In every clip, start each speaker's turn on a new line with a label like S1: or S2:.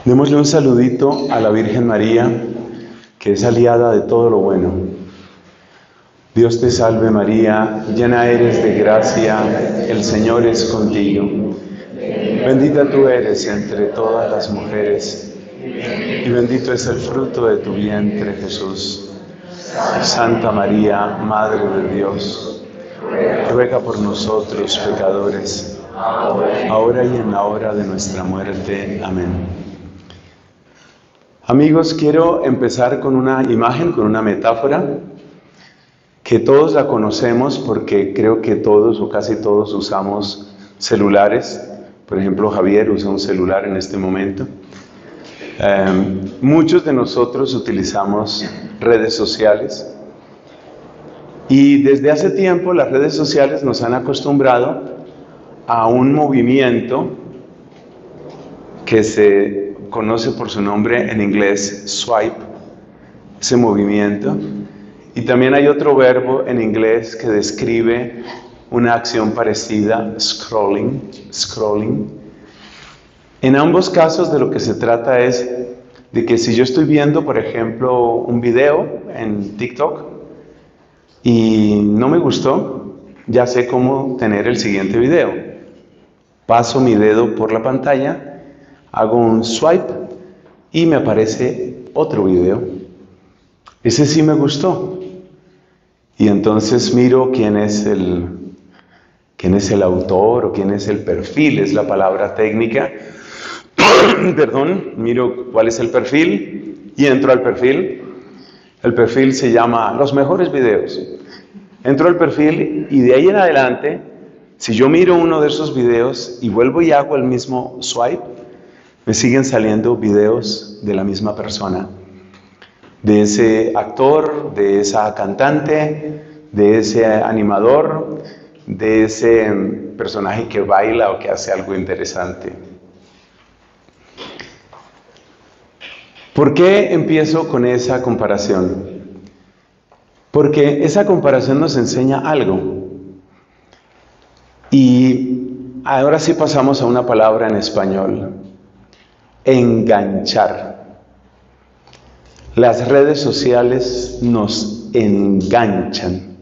S1: Démosle un saludito a la Virgen María, que es aliada de todo lo bueno. Dios te salve María, llena eres de gracia, el Señor es contigo. Bendita tú eres entre todas las mujeres, y bendito es el fruto de tu vientre, Jesús. Santa María, Madre de Dios, ruega por nosotros pecadores, ahora y en la hora de nuestra muerte. Amén. Amigos, quiero empezar con una imagen, con una metáfora, que todos la conocemos porque creo que todos o casi todos usamos celulares. Por ejemplo, Javier usa un celular en este momento. Muchos de nosotros utilizamos redes sociales y desde hace tiempo las redes sociales nos han acostumbrado a un movimiento que se conoce por su nombre en inglés, swipe, ese movimiento. Y también hay otro verbo en inglés que describe una acción parecida, scrolling. En ambos casos de lo que se trata es de que si yo estoy viendo, por ejemplo, un video en TikTok y no me gustó, ya sé cómo tener el siguiente video. Paso mi dedo por la pantalla, hago un swipe y me aparece otro video. Ese sí me gustó. Y entonces miro quién es el autor o quién es el perfil, es la palabra técnica. Perdón, miro cuál es el perfil y entro al perfil. El perfil se llama Los mejores videos. Entro al perfil y de ahí en adelante, si yo miro uno de esos videos y vuelvo y hago el mismo swipe, me siguen saliendo videos de la misma persona, de ese actor, de esa cantante, de ese animador, de ese personaje que baila o que hace algo interesante. ¿Por qué empiezo con esa comparación? Porque esa comparación nos enseña algo. Y ahora sí pasamos a una palabra en español: enganchar. Las redes sociales nos enganchan.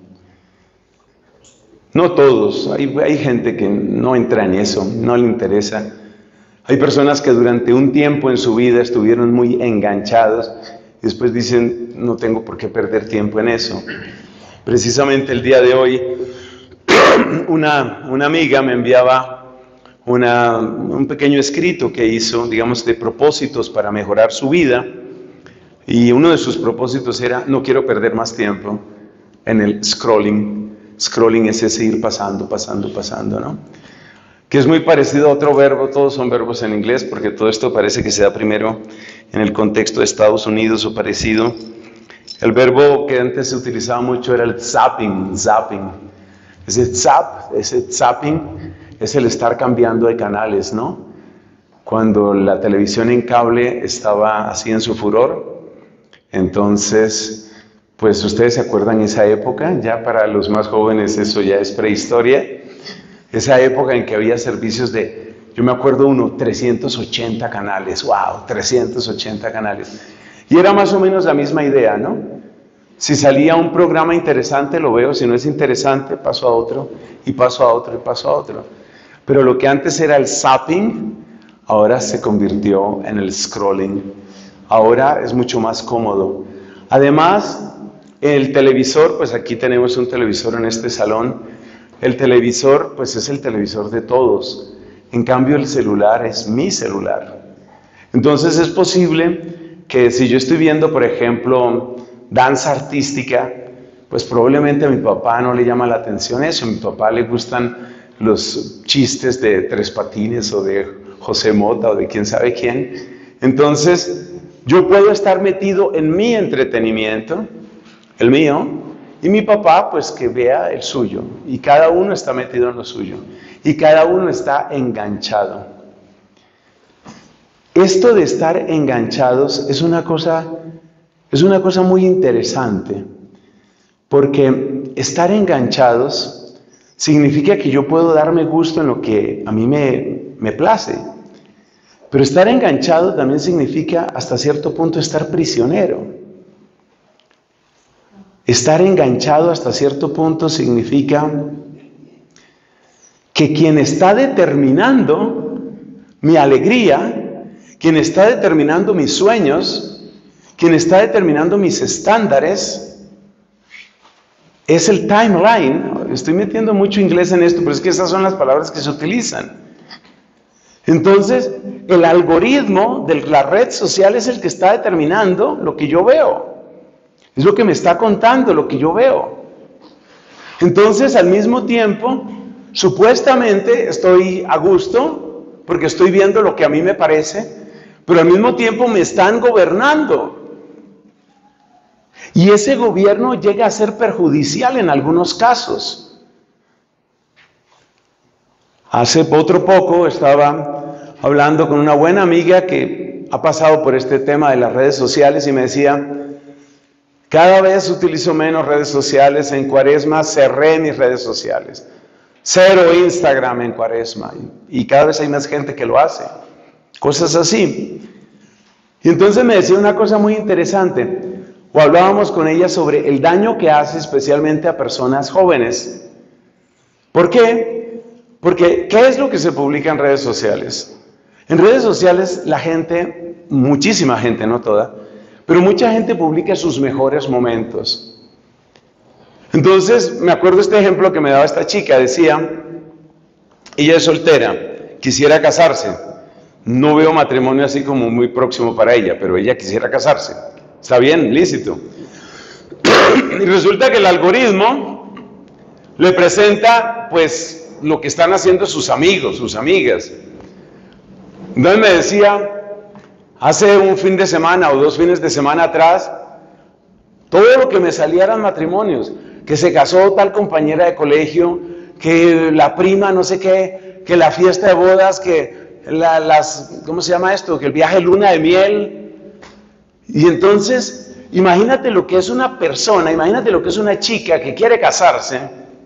S1: No todos, hay gente que no entra en eso, no le interesa. Hay personas que durante un tiempo en su vida estuvieron muy enganchados y después dicen, no tengo por qué perder tiempo en eso. Precisamente el día de hoy, una amiga me enviaba un pequeño escrito que hizo, digamos, de propósitos para mejorar su vida. Y uno de sus propósitos era, no quiero perder más tiempo en el scrolling. Scrolling es ese ir pasando, ¿no? Que es muy parecido a otro verbo, todos son verbos en inglés, porque todo esto parece que se da primero en el contexto de Estados Unidos o parecido. El verbo que antes se utilizaba mucho era el zapping. Ese zapping es el estar cambiando de canales, ¿no? Cuando la televisión en cable estaba así en su furor, entonces, pues ustedes se acuerdan esa época, ya para los más jóvenes eso ya es prehistoria, esa época en que había servicios yo me acuerdo 380 canales, wow, 380 canales. Y era más o menos la misma idea, ¿no? Si salía un programa interesante lo veo, si no es interesante paso a otro, y paso a otro, y paso a otro. Pero lo que antes era el zapping, ahora se convirtió en el scrolling. Ahora es mucho más cómodo. Además, el televisor, pues aquí tenemos un televisor en este salón. El televisor, pues es el televisor de todos. En cambio, el celular es mi celular. Entonces es posible que si yo estoy viendo, por ejemplo, danza artística, pues probablemente a mi papá no le llama la atención eso. A mi papá le gustan los chistes de Tres Patines o de José Mota o de quién sabe quién. Entonces, yo puedo estar metido en mi entretenimiento, el mío, y mi papá pues que vea el suyo. Y cada uno está metido en lo suyo. Y cada uno está enganchado. Esto de estar enganchados es una cosa muy interesante. Porque estar enganchados significa que yo puedo darme gusto en lo que a mí me place. Pero estar enganchado también significa hasta cierto punto estar prisionero. Estar enganchado hasta cierto punto significa que quien está determinando mi alegría, quien está determinando mis sueños, quien está determinando mis estándares, es el timeline. Estoy metiendo mucho inglés en esto, pero es que esas son las palabras que se utilizan. Entonces, el algoritmo de la red social es el que está determinando lo que yo veo. Es lo que me está contando, lo que yo veo. Entonces, al mismo tiempo, supuestamente estoy a gusto, porque estoy viendo lo que a mí me parece, pero al mismo tiempo me están gobernando. Y ese gobierno llega a ser perjudicial en algunos casos. Hace otro poco estaba hablando con una buena amiga que ha pasado por este tema de las redes sociales y me decía, cada vez utilizo menos redes sociales, en Cuaresma cerré mis redes sociales, 0 Instagram en Cuaresma, y cada vez hay más gente que lo hace, cosas así. Y entonces me decía una cosa muy interesante, o hablábamos con ella sobre el daño que hace especialmente a personas jóvenes. ¿Por qué? Porque ¿qué es lo que se publica en redes sociales? En redes sociales la gente, muchísima gente, no toda, pero mucha gente publica sus mejores momentos. Entonces, me acuerdo este ejemplo que me daba esta chica, decía, ella es soltera, quisiera casarse, no veo matrimonio así como muy próximo para ella, pero ella quisiera casarse, está bien, lícito. Y resulta que el algoritmo le presenta, pues, lo que están haciendo sus amigos, sus amigas. Entonces me decía, hace un fin de semana o 2 fines de semana atrás, todo lo que me salía eran matrimonios, que se casó tal compañera de colegio, que la prima no sé qué, que la fiesta de bodas, que ¿cómo se llama esto? Que el viaje luna de miel. Y entonces, imagínate lo que es una persona, imagínate lo que es una chica que quiere casarse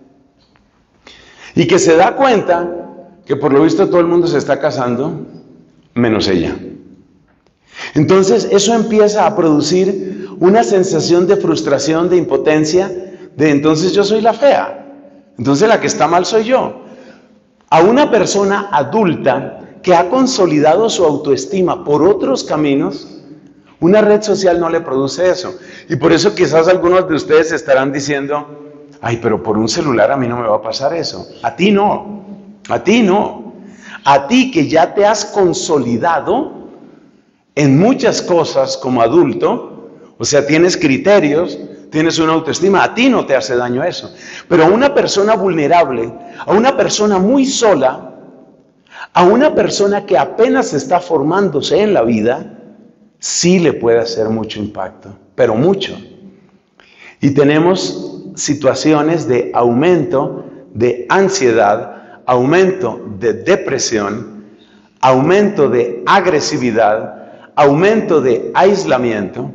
S1: y que se da cuenta que por lo visto todo el mundo se está casando, menos ella. Entonces eso empieza a producir una sensación de frustración, de impotencia, de entonces yo soy la fea, entonces la que está mal soy yo. A una persona adulta que ha consolidado su autoestima por otros caminos, una red social no le produce eso. Y por eso quizás algunos de ustedes estarán diciendo, ay, pero por un celular a mí no me va a pasar eso. A ti no, a ti no. A ti que ya te has consolidado en muchas cosas como adulto, o sea, tienes criterios, tienes una autoestima, a ti no te hace daño eso. Pero a una persona vulnerable, a una persona muy sola, a una persona que apenas está formándose en la vida, sí le puede hacer mucho impacto, pero mucho. Y tenemos situaciones de aumento de ansiedad, aumento de depresión, aumento de agresividad, aumento de aislamiento.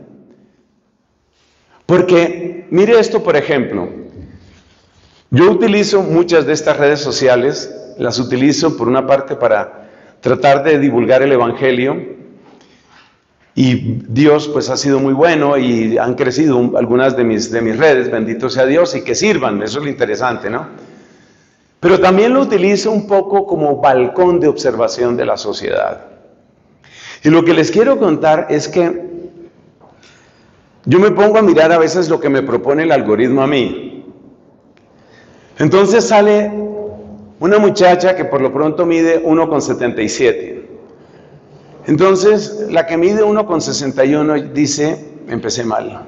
S1: Porque, mire esto por ejemplo, yo utilizo muchas de estas redes sociales, las utilizo por una parte para tratar de divulgar el Evangelio, y Dios pues ha sido muy bueno y han crecido algunas de mis redes, bendito sea Dios, y que sirvan, eso es lo interesante, ¿no? Pero también lo utilizo un poco como balcón de observación de la sociedad. Y lo que les quiero contar es que yo me pongo a mirar a veces lo que me propone el algoritmo a mí. Entonces sale una muchacha que por lo pronto mide 1,77. Entonces, la que mide 1,61 dice, empecé mal.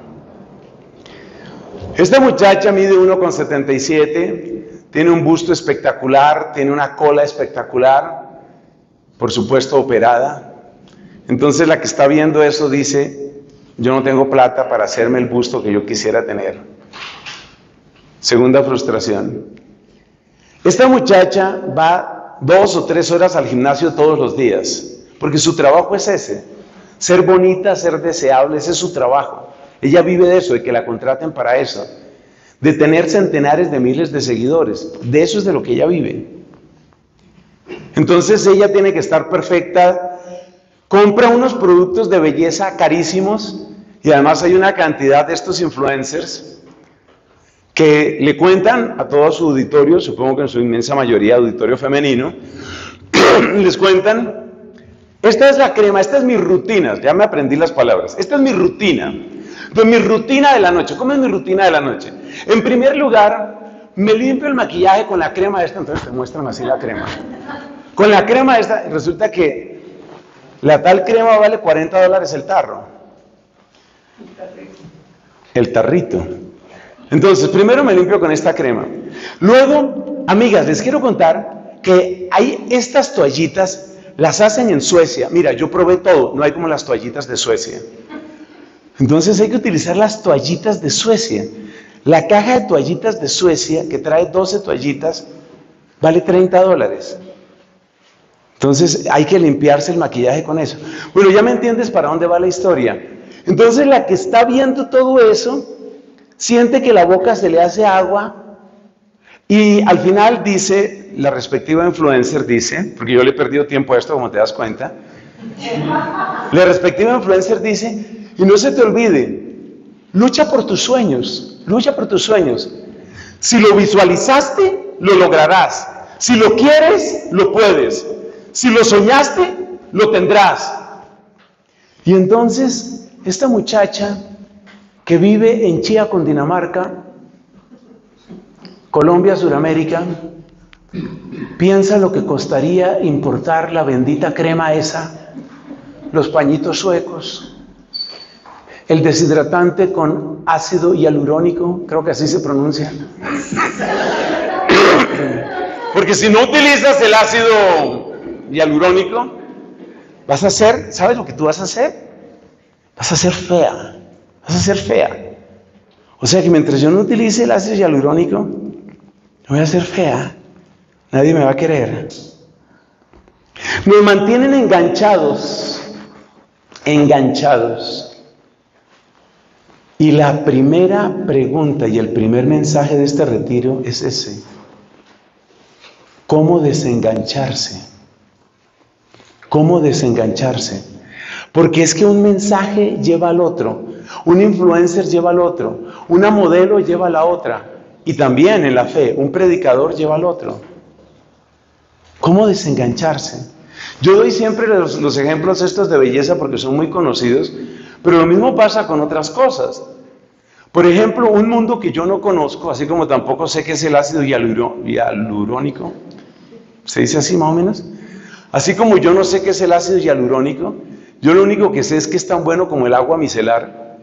S1: Esta muchacha mide 1,77, tiene un busto espectacular, tiene una cola espectacular, por supuesto operada. Entonces, la que está viendo eso dice, yo no tengo plata para hacerme el busto que yo quisiera tener. Segunda frustración. Esta muchacha va 2 o 3 horas al gimnasio todos los días. Porque su trabajo es ese, ser bonita, ser deseable, ese es su trabajo. Ella vive de eso, de que la contraten para eso, de tener centenares de miles de seguidores, de eso es de lo que ella vive. Entonces ella tiene que estar perfecta compra unos productos de belleza carísimos y además hay una cantidad de estos influencers que le cuentan a todo su auditorio, supongo que en su inmensa mayoría auditorio femenino, les cuentan, esta es la crema, esta es mi rutina, ya me aprendí las palabras, esta es mi rutina. Pues mi rutina de la noche, ¿cómo es mi rutina de la noche? En primer lugar, me limpio el maquillaje con la crema esta, entonces te muestran así la crema. Con la crema esta, resulta que la tal crema vale $40 el tarro. El tarrito. Entonces, primero me limpio con esta crema. Luego, amigas, les quiero contar que hay estas toallitas, las hacen en Suecia. Mira, yo probé todo, no hay como las toallitas de Suecia. Entonces hay que utilizar las toallitas de Suecia. La caja de toallitas de Suecia, que trae 12 toallitas, vale $30. Entonces hay que limpiarse el maquillaje con eso. Bueno, ya me entiendes para dónde va la historia. Entonces la que está viendo todo eso, siente que la boca se le hace agua y al final dice, la respectiva influencer dice, porque yo le he perdido tiempo a esto como te das cuenta, la respectiva influencer dice, y no se te olvide, lucha por tus sueños, lucha por tus sueños. Si lo visualizaste, lo lograrás. Si lo quieres, lo puedes. Si lo soñaste, lo tendrás. Y entonces, esta muchacha que vive en Chía, Cundinamarca, Colombia, Suramérica, piensa lo que costaría importar la bendita crema esa, los pañitos suecos, el deshidratante con ácido hialurónico, creo que así se pronuncia. Porque si no utilizas el ácido hialurónico, vas a ser, ¿sabes lo que tú vas a hacer? Vas a ser fea, vas a ser fea. O sea que mientras yo no utilice el ácido hialurónico, voy a ser fea, nadie me va a querer. Nos mantienen enganchados. Y la primera pregunta y el primer mensaje de este retiro es ese. ¿Cómo desengancharse? ¿Cómo desengancharse? Porque es que un mensaje lleva al otro, un influencer lleva al otro, una modelo lleva a la otra, y también en la fe, un predicador lleva al otro. ¿Cómo desengancharse? Yo doy siempre los ejemplos estos de belleza porque son muy conocidos, pero lo mismo pasa con otras cosas. Por ejemplo, un mundo que yo no conozco, así como tampoco sé qué es el ácido hialurónico, ¿se dice así más o menos? Así como yo no sé qué es el ácido hialurónico, yo lo único que sé es que es tan bueno como el agua micelar.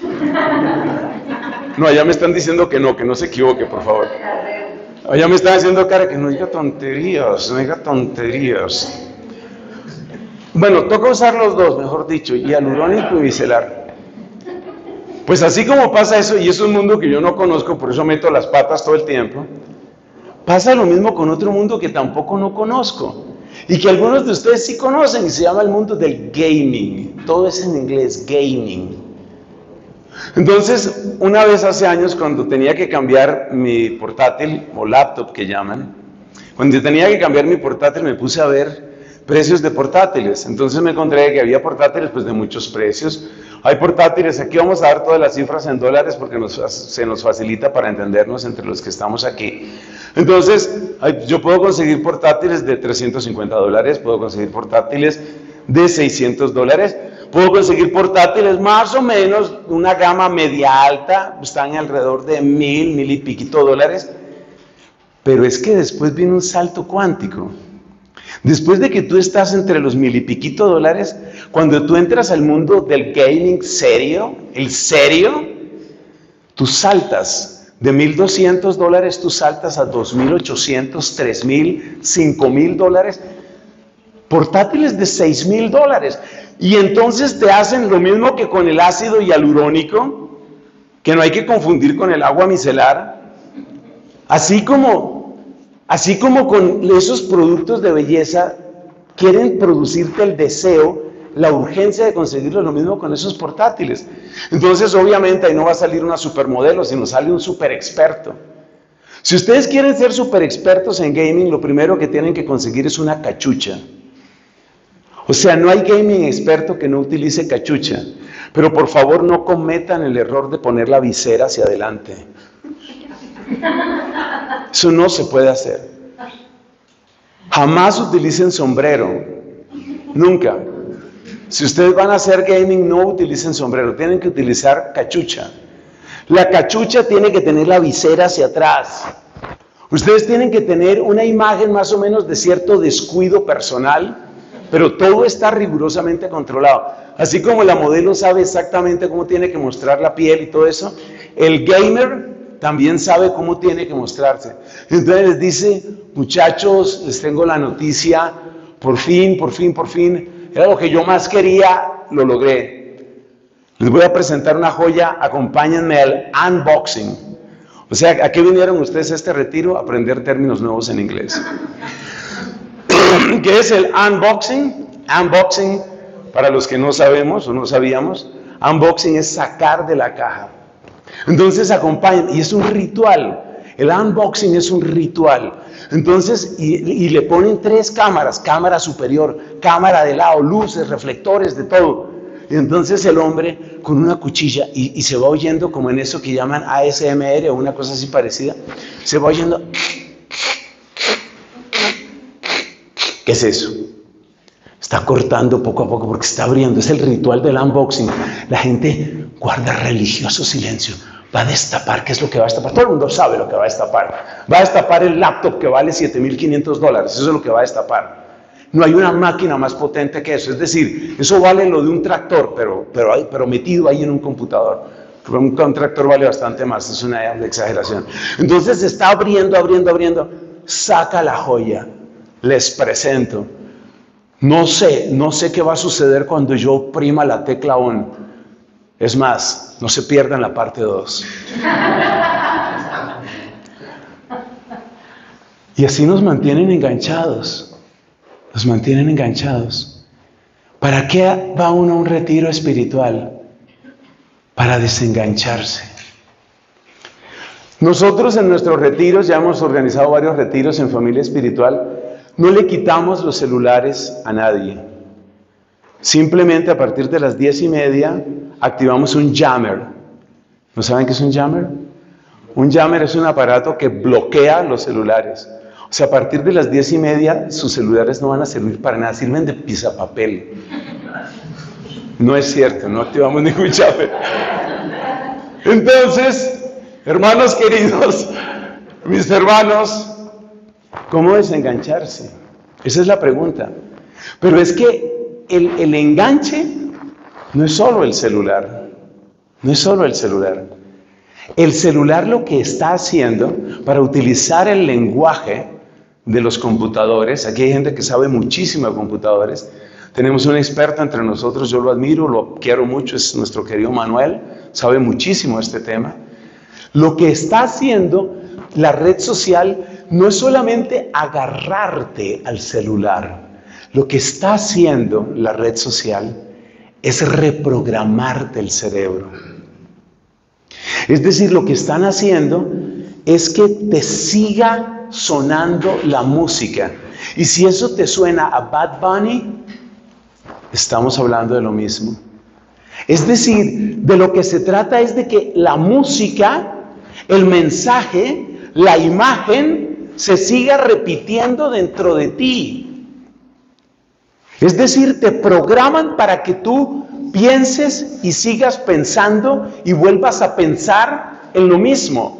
S1: No, allá me están diciendo que no se equivoque, por favor. Allá me están haciendo cara que no diga tonterías, no diga tonterías. Bueno, toca usar los dos, mejor dicho, hialurónico y micelar. Pues así como pasa eso, y es un mundo que yo no conozco, por eso meto las patas todo el tiempo, pasa lo mismo con otro mundo que tampoco no conozco, y que algunos de ustedes sí conocen, y se llama el mundo del gaming. Todo es en inglés, gaming. Entonces, una vez hace años, cuando tenía que cambiar mi portátil, o laptop que llaman, cuando tenía que cambiar mi portátil me puse a ver precios de portátiles. Entonces me encontré que había portátiles pues de muchos precios. Hay portátiles, aquí vamos a dar todas las cifras en dólares porque se nos facilita para entendernos entre los que estamos aquí. Entonces, yo puedo conseguir portátiles de $350, puedo conseguir portátiles de $600, puedo conseguir portátiles más o menos una gama media alta, están alrededor de $1,000 y piquito dólares, pero es que después viene un salto cuántico. Después de que tú estás entre los $1,000 y piquito dólares, cuando tú entras al mundo del gaming serio, el serio, tú saltas de $1,200, tú saltas a $2,800, $3,000, $5,000, portátiles de $6,000. Y entonces te hacen lo mismo que con el ácido hialurónico, que no hay que confundir con el agua micelar, así como con esos productos de belleza, quieren producirte el deseo, la urgencia de conseguirlo, lo mismo con esos portátiles. Entonces, obviamente, ahí no va a salir una supermodelo, sino sale un super experto. Si ustedes quieren ser super expertos en gaming, lo primero que tienen que conseguir es una cachucha. O sea, no hay gaming experto que no utilice cachucha. Pero por favor no cometan el error de poner la visera hacia adelante. Eso no se puede hacer. Jamás utilicen sombrero. Nunca. Si ustedes van a hacer gaming, no utilicen sombrero. Tienen que utilizar cachucha. La cachucha tiene que tener la visera hacia atrás. Ustedes tienen que tener una imagen más o menos de cierto descuido personal, pero todo está rigurosamente controlado. Así como la modelo sabe exactamente cómo tiene que mostrar la piel y todo eso, el gamer también sabe cómo tiene que mostrarse. Entonces les dice, muchachos, les tengo la noticia, por fin, era lo que yo más quería, lo logré. Les voy a presentar una joya, acompáñenme al unboxing. O sea, ¿a qué vinieron ustedes a este retiro? A aprender términos nuevos en inglés. ¿Qué es el unboxing? Unboxing, para los que no sabemos o no sabíamos, unboxing es sacar de la caja. Entonces acompañen, y es un ritual. El unboxing es un ritual. Entonces, y le ponen 3 cámaras, cámara superior, cámara de lado, luces, reflectores, de todo. Y entonces el hombre con una cuchilla, y se va oyendo como en eso que llaman ASMR o una cosa así parecida, se va oyendo. ¿Qué es eso? Está cortando poco a poco porque está abriendo. Es el ritual del unboxing. La gente guarda religioso silencio. Va a destapar. ¿Qué es lo que va a destapar? Todo el mundo sabe lo que va a destapar. Va a destapar el laptop que vale $7,500. Eso es lo que va a destapar. No hay una máquina más potente que eso. Es decir, eso vale lo de un tractor, pero metido ahí en un computador. Un tractor vale bastante más. Es una exageración. Entonces está abriendo. Saca la joya. Les presento. No sé qué va a suceder cuando yo oprima la tecla ON. Es más, no se pierdan la parte 2. Y así nos mantienen enganchados. Nos mantienen enganchados. ¿Para qué va uno a un retiro espiritual? Para desengancharse. Nosotros en nuestros retiros, ya hemos organizado varios retiros en familia espiritual, no le quitamos los celulares a nadie. Simplemente a partir de las 10:30 activamos un jammer. ¿No saben qué es un jammer? Un jammer es un aparato que bloquea los celulares. O sea, a partir de las 10:30 sus celulares no van a servir para nada, sirven de pisapapel. No es cierto, no activamos ningún jammer. Entonces, hermanos queridos, mis hermanos, ¿cómo desengancharse? Esa es la pregunta. Pero es que el enganche no es solo el celular. No es solo el celular. El celular lo que está haciendo para utilizar el lenguaje de los computadores, aquí hay gente que sabe muchísimo de computadores, tenemos un experto entre nosotros, yo lo admiro, lo quiero mucho, es nuestro querido Manuel, sabe muchísimo de este tema. Lo que está haciendo la red social no es solamente agarrarte al celular, lo que está haciendo la red social es reprogramarte el cerebro. Es decir, lo que están haciendo es que te siga sonando la música. Y si eso te suena a Bad Bunny, estamos hablando de lo mismo. Es decir, de lo que se trata es de que la música, el mensaje, la imagen se siga repitiendo dentro de ti. Es decir, te programan para que tú pienses y sigas pensando y vuelvas a pensar en lo mismo.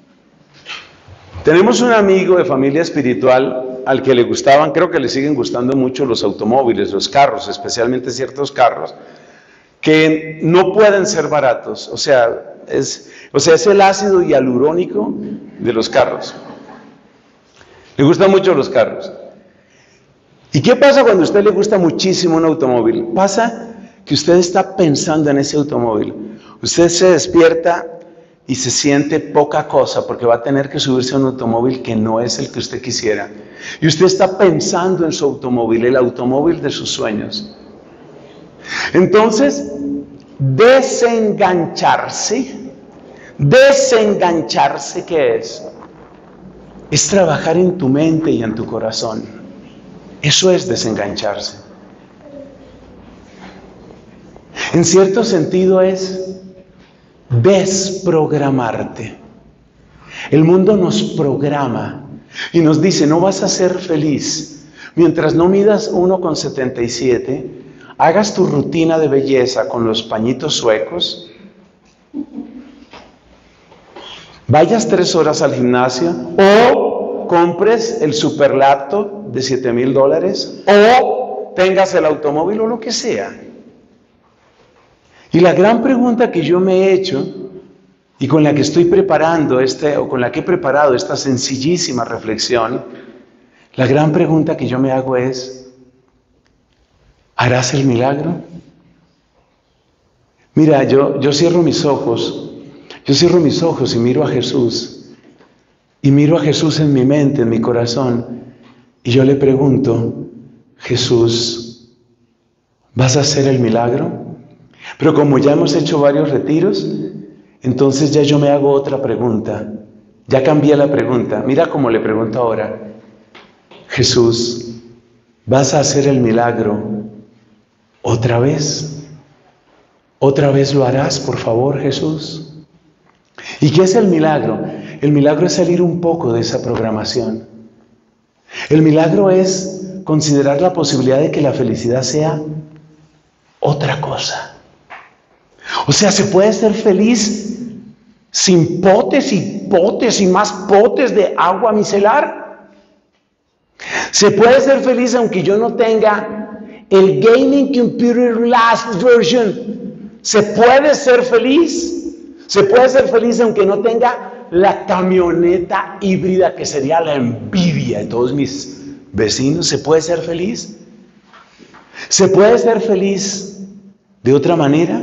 S1: Tenemos un amigo de familia espiritual al que le gustaban, creo que le siguen gustando mucho los automóviles, los carros, especialmente ciertos carros, que no pueden ser baratos. O sea, es el ácido hialurónico de los carros. Le gustan mucho los carros. ¿Y qué pasa cuando a usted le gusta muchísimo un automóvil? Pasa que usted está pensando en ese automóvil. Usted se despierta y se siente poca cosa porque va a tener que subirse a un automóvil que no es el que usted quisiera. Y usted está pensando en su automóvil, el automóvil de sus sueños. Entonces, desengancharse, ¿qué es? Es trabajar en tu mente y en tu corazón. Eso es desengancharse. En cierto sentido es desprogramarte. El mundo nos programa y nos dice, no vas a ser feliz mientras no midas 1,77, hagas tu rutina de belleza con los pañitos suecos, vayas 3 horas al gimnasio o compres el super laptop de $7,000 o tengas el automóvil o lo que sea. Y la gran pregunta que yo me he hecho y con la que estoy preparando con la que he preparado esta sencillísima reflexión, la gran pregunta que yo me hago es, ¿harás el milagro? Mira, yo cierro mis ojos y miro a Jesús, y miro a Jesús en mi mente, en mi corazón, y yo le pregunto, Jesús, ¿vas a hacer el milagro? Pero como ya hemos hecho varios retiros, entonces ya yo me hago otra pregunta. Ya cambié la pregunta. Mira cómo le pregunto ahora. Jesús, ¿vas a hacer el milagro otra vez? ¿Otra vez lo harás, por favor, Jesús? ¿Y qué es el milagro? El milagro es salir un poco de esa programación. El milagro es considerar la posibilidad de que la felicidad sea otra cosa. O sea, se puede ser feliz sin potes y más potes de agua micelar. Se puede ser feliz aunque yo no tenga el Gaming Computer Last Version. Se puede ser feliz. Se puede ser feliz aunque no tenga la camioneta híbrida que sería la envidia de todos mis vecinos. Se puede ser feliz. Se puede ser feliz de otra manera.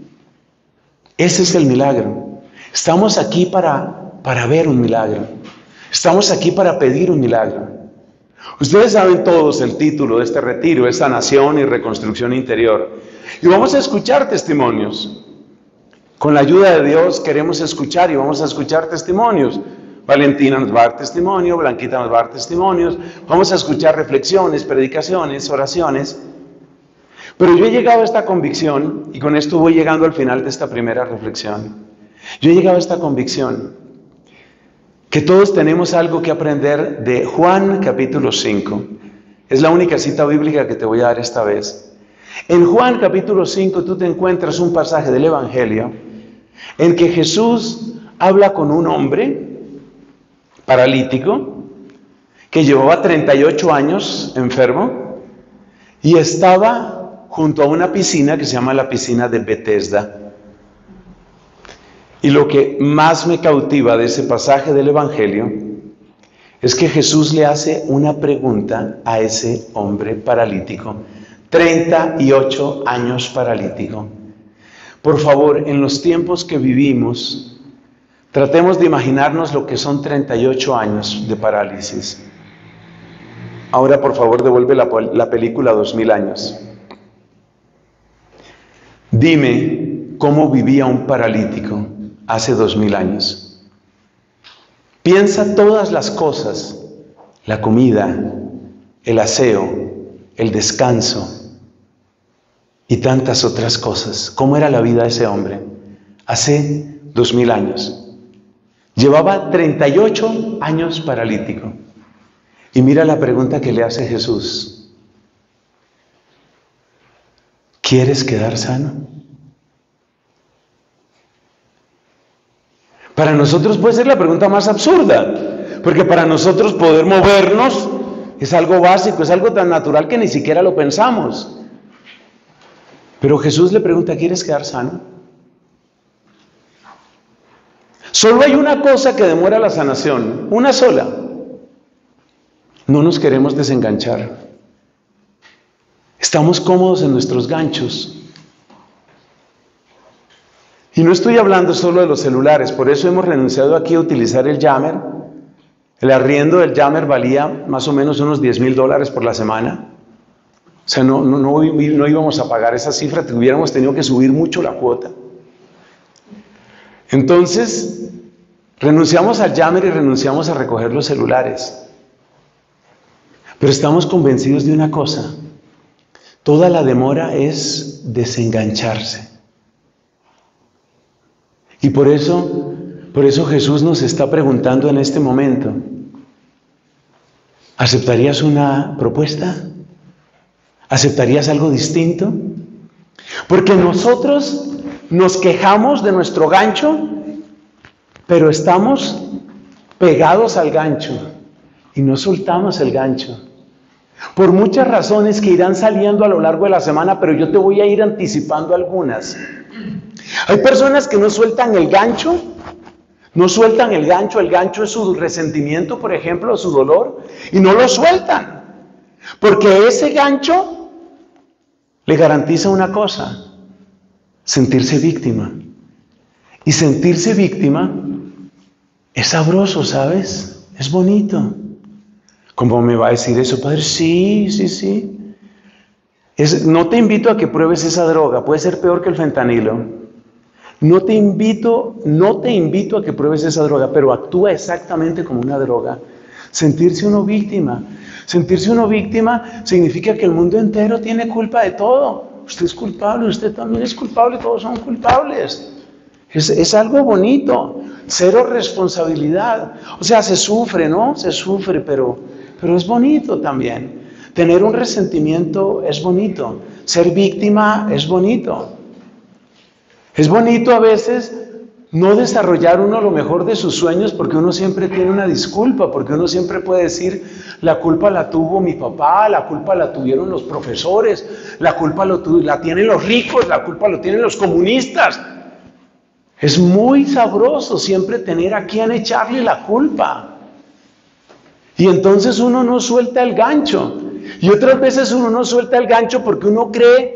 S1: Ese es el milagro. Estamos aquí para ver un milagro. Estamos aquí para pedir un milagro. Ustedes saben todos el título de este retiro, es Sanación y Reconstrucción Interior. Y vamos a escuchar testimonios. Con la ayuda de Dios queremos escuchar y vamos a escuchar testimonios. Valentina nos va a dar testimonio, Blanquita nos va a dar testimonios. Vamos a escuchar reflexiones, predicaciones, oraciones. Pero yo he llegado a esta convicción, y con esto voy llegando al final de esta primera reflexión. Yo he llegado a esta convicción, que todos tenemos algo que aprender de Juan capítulo 5. Es la única cita bíblica que te voy a dar esta vez. En Juan capítulo 5 tú te encuentras un pasaje del Evangelio en que Jesús habla con un hombre paralítico que llevaba 38 años enfermo y estaba junto a una piscina que se llama la piscina de Betesda. Y lo que más me cautiva de ese pasaje del Evangelio es que Jesús le hace una pregunta a ese hombre paralítico. 38 años paralítico. Por favor, en los tiempos que vivimos, tratemos de imaginarnos lo que son 38 años de parálisis. Ahora, por favor, devuelve la película 2000 años. Dime cómo vivía un paralítico hace 2000 años. Piensa todas las cosas, la comida, el aseo, el descanso y tantas otras cosas. ¿Cómo era la vida de ese hombre hace 2000 años? Llevaba 38 años paralítico. Y mira la pregunta que le hace Jesús. ¿Quieres quedar sano? Para nosotros puede ser la pregunta más absurda, porque para nosotros poder movernos es algo básico, es algo tan natural que ni siquiera lo pensamos. Pero Jesús le pregunta, ¿quieres quedar sano? Solo hay una cosa que demora la sanación, una sola. No nos queremos desenganchar. Estamos cómodos en nuestros ganchos. Y no estoy hablando solo de los celulares, por eso hemos renunciado aquí a utilizar el Yammer. El arriendo del Yammer valía más o menos unos $10,000 por la semana. O sea, no íbamos a pagar esa cifra, hubiéramos tenido que subir mucho la cuota. Entonces, renunciamos al Yammer y renunciamos a recoger los celulares. Pero estamos convencidos de una cosa: toda la demora es desengancharse. Y por eso Jesús nos está preguntando en este momento, ¿aceptarías una propuesta? ¿Aceptarías algo distinto? Porque nosotros nos quejamos de nuestro gancho, pero estamos pegados al gancho y no soltamos el gancho. Por muchas razones que irán saliendo a lo largo de la semana, pero yo te voy a ir anticipando algunas. Hay personas que no sueltan el gancho, el gancho es su resentimiento, por ejemplo, su dolor, y no lo sueltan, porque ese gancho le garantiza una cosa: sentirse víctima. Y sentirse víctima es sabroso, ¿sabes? Es bonito. ¿Cómo me va a decir eso, padre? Sí. No te invito a que pruebes esa droga, puede ser peor que el fentanilo. No te invito a que pruebes esa droga, pero actúa exactamente como una droga. Sentirse uno víctima. Sentirse uno víctima significa que el mundo entero tiene culpa de todo. Usted es culpable, usted también es culpable, todos son culpables. Es algo bonito, cero responsabilidad. O sea, se sufre, ¿no? Se sufre, pero es bonito también. Tener un resentimiento es bonito. Ser víctima es bonito. Es bonito a veces no desarrollar uno lo mejor de sus sueños, porque uno siempre tiene una disculpa, porque uno siempre puede decir, la culpa la tuvo mi papá, la culpa la tuvieron los profesores, la culpa la tienen los ricos, la culpa lo tienen los comunistas. Es muy sabroso siempre tener a quien echarle la culpa. Y entonces uno no suelta el gancho. Y otras veces uno no suelta el gancho porque uno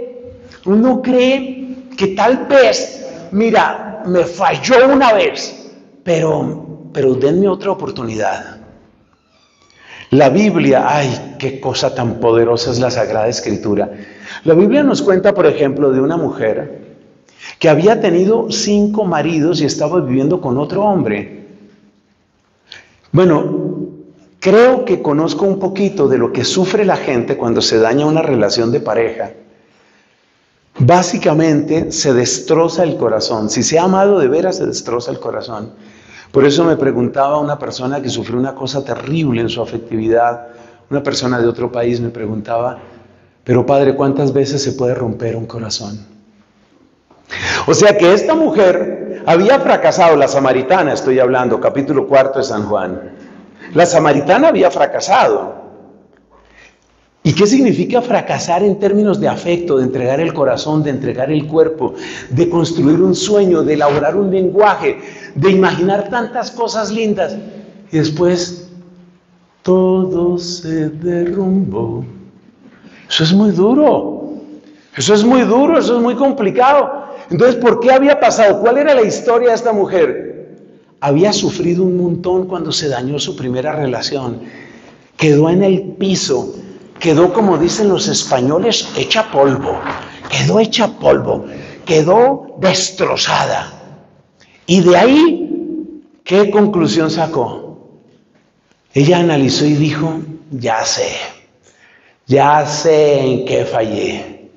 S1: cree que tal vez, mira, me falló una vez, pero denme otra oportunidad. La Biblia, ay, qué cosa tan poderosa es la Sagrada Escritura. La Biblia nos cuenta, por ejemplo, de una mujer que había tenido 5 maridos y estaba viviendo con otro hombre. Bueno, creo que conozco un poquito de lo que sufre la gente cuando se daña una relación de pareja. Básicamente se destroza el corazón. Si se ha amado de veras, se destroza el corazón. Por eso me preguntaba una persona que sufrió una cosa terrible en su afectividad, una persona de otro país me preguntaba, pero padre, ¿cuántas veces se puede romper un corazón? O sea que esta mujer había fracasado, la samaritana estoy hablando, capítulo 4 de San Juan. La samaritana había fracasado. ¿Y qué significa fracasar en términos de afecto, de entregar el corazón, de entregar el cuerpo, de construir un sueño, de elaborar un lenguaje, de imaginar tantas cosas lindas? Y después todo se derrumbó. Eso es muy duro. Eso es muy complicado. Entonces, ¿por qué había pasado? ¿Cuál era la historia de esta mujer? Había sufrido un montón cuando se dañó su primera relación. Quedó en el piso. Quedó, como dicen los españoles, hecha polvo. Quedó destrozada. Y de ahí, ¿qué conclusión sacó? Ella analizó y dijo, ya sé en qué fallé.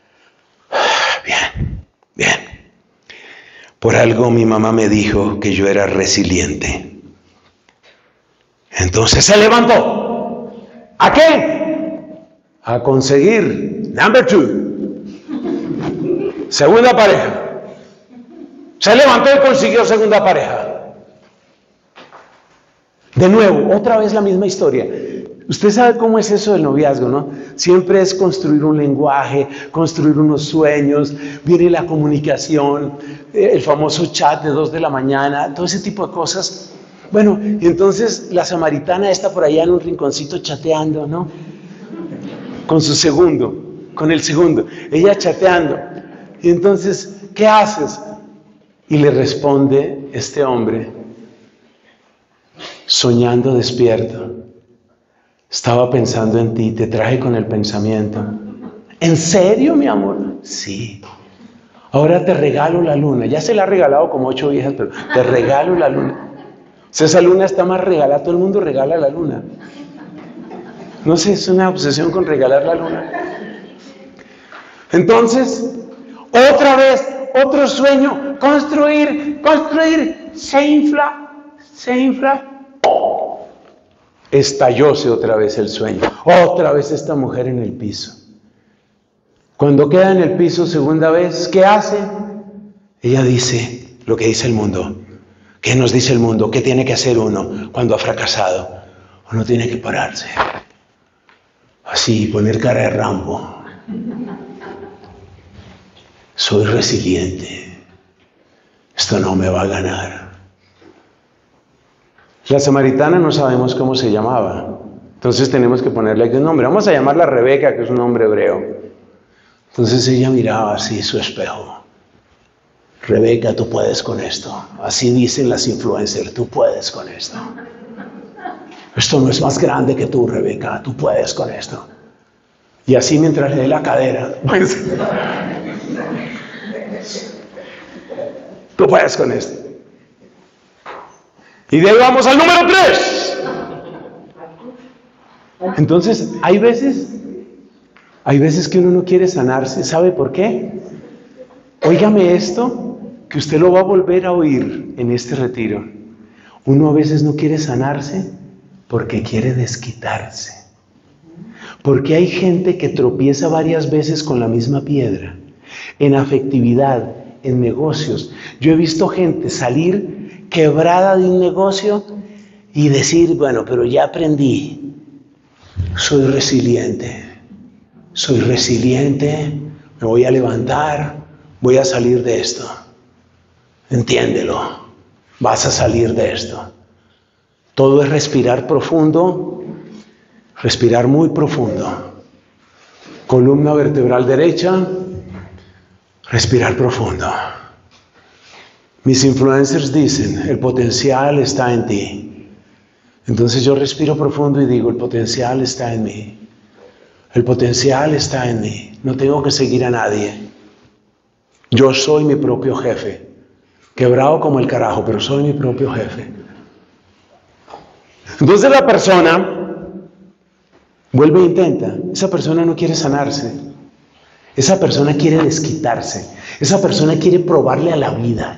S1: Bien. Por algo mi mamá me dijo que yo era resiliente. Entonces se levantó. ¿A qué? A conseguir, number 2, segunda pareja. Se levantó y consiguió segunda pareja. De nuevo, otra vez la misma historia. Usted sabe cómo es eso del noviazgo, ¿no? Siempre es construir un lenguaje, construir unos sueños, viene la comunicación, el famoso chat de 2 de la mañana, todo ese tipo de cosas. Bueno, y entonces la samaritana está por allá en un rinconcito chateando, ¿no? Con el segundo, ella chateando. Y entonces, ¿qué haces? Y le responde este hombre, soñando despierto. Estaba pensando en ti, te traje con el pensamiento. ¿En serio, mi amor? Sí. Ahora te regalo la luna. Ya se la ha regalado como 8 viejas, pero te regalo la luna. Si esa luna está más regalada, todo el mundo regala la luna. No sé, es una obsesión con regalar la luna. Entonces, otra vez, otro sueño, construir, se infla. Estallóse otra vez el sueño, otra vez esta mujer en el piso. Cuando queda en el piso segunda vez, ¿qué hace? Ella dice lo que dice el mundo. ¿Qué nos dice el mundo? ¿Qué tiene que hacer uno cuando ha fracasado? Uno tiene que pararse, así, poner cara de Rambo. Soy resiliente, esto no me va a ganar. La samaritana no sabemos cómo se llamaba, entonces tenemos que ponerle aquí un nombre. Vamos a llamarla Rebeca, que es un nombre hebreo. Entonces ella miraba así su espejo. Rebeca, tú puedes con esto. Así dicen las influencers, tú puedes con esto. Esto no es más grande que tú, Rebeca, tú puedes con esto. Y así mientras le dé la cadera, pues, tú puedes con esto. Y de ahí vamos al número 3. Entonces, hay veces que uno no quiere sanarse. ¿Sabe por qué? Óigame esto, que usted lo va a volver a oír en este retiro. Uno a veces no quiere sanarse porque quiere desquitarse. Porque hay gente que tropieza varias veces con la misma piedra. En afectividad, en negocios. Yo he visto gente salir quebrada de un negocio y decir, bueno, pero ya aprendí. Soy resiliente, me voy a levantar, voy a salir de esto. Entiéndelo, vas a salir de esto. Todo es respirar profundo, respirar muy profundo. Columna vertebral derecha, respirar profundo. Mis influencers dicen, el potencial está en ti. Entonces yo respiro profundo y digo, el potencial está en mí. El potencial está en mí. No tengo que seguir a nadie. Yo soy mi propio jefe. Quebrado como el carajo, pero soy mi propio jefe. Entonces la persona vuelve e intenta. Esa persona no quiere sanarse. Esa persona quiere desquitarse. Esa persona quiere probarle a la vida.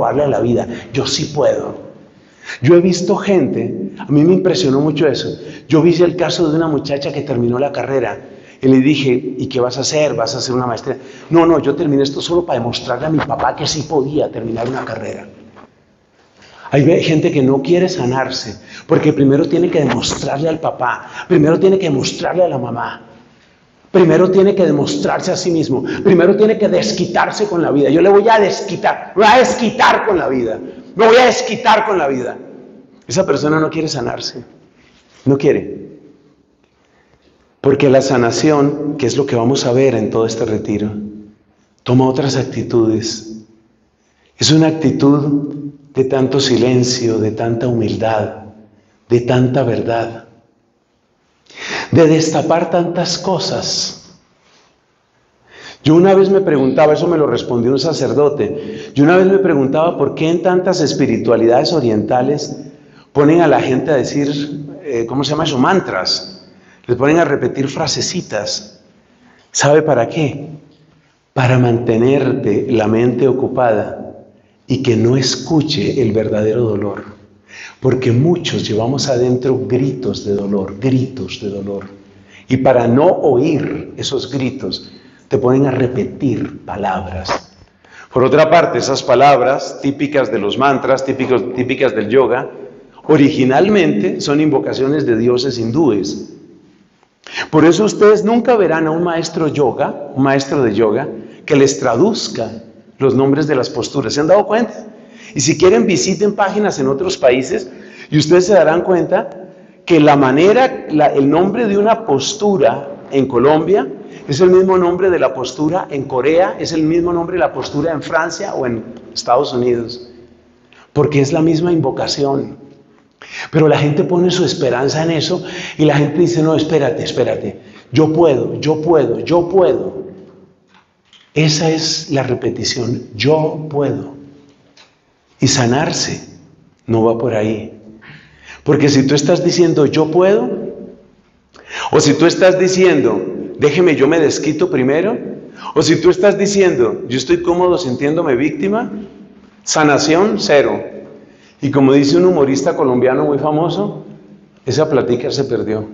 S1: Yo sí puedo. Yo he visto gente, a mí me impresionó mucho eso. Yo vi el caso de una muchacha que terminó la carrera. Y le dije, ¿y qué vas a hacer? ¿Vas a hacer una maestría? No, yo terminé esto solo para demostrarle a mi papá que sí podía terminar una carrera. Hay gente que no quiere sanarse, porque primero tiene que demostrarle al papá, primero tiene que demostrarle a la mamá, primero tiene que demostrarse a sí mismo, primero tiene que desquitarse con la vida. Yo le voy a desquitar, me voy a desquitar con la vida, me voy a desquitar con la vida. Esa persona no quiere sanarse, no quiere. Porque la sanación, que es lo que vamos a ver en todo este retiro, toma otras actitudes. Es una actitud de tanto silencio, de tanta humildad, de tanta verdad, de destapar tantas cosas. Yo una vez me preguntaba, eso me lo respondió un sacerdote, yo una vez me preguntaba por qué en tantas espiritualidades orientales ponen a la gente a decir, ¿cómo se llama eso? Mantras. Les ponen a repetir frasecitas. ¿Sabe para qué? Para mantenerte la mente ocupada y que no escuche el verdadero dolor. Porque muchos llevamos adentro gritos de dolor. Y para no oír esos gritos, te ponen a repetir palabras. Por otra parte, esas palabras típicas de los mantras, típicas del yoga, originalmente son invocaciones de dioses hindúes. Por eso ustedes nunca verán a un maestro de yoga, que les traduzca los nombres de las posturas. ¿Se han dado cuenta? Y si quieren, visiten páginas en otros países y ustedes se darán cuenta que el nombre de una postura en Colombia es el mismo nombre de la postura en Corea, es el mismo nombre de la postura en Francia o en Estados Unidos, porque es la misma invocación. Pero la gente pone su esperanza en eso y la gente dice, no, espérate, yo puedo. Esa es la repetición, yo puedo. Y sanarse no va por ahí. Porque si tú estás diciendo, yo puedo, o si tú estás diciendo, déjeme, yo me desquito primero, O si tú estás diciendo, yo estoy cómodo sintiéndome víctima, sanación, cero. Y como dice un humorista colombiano muy famoso, esa plática se perdió.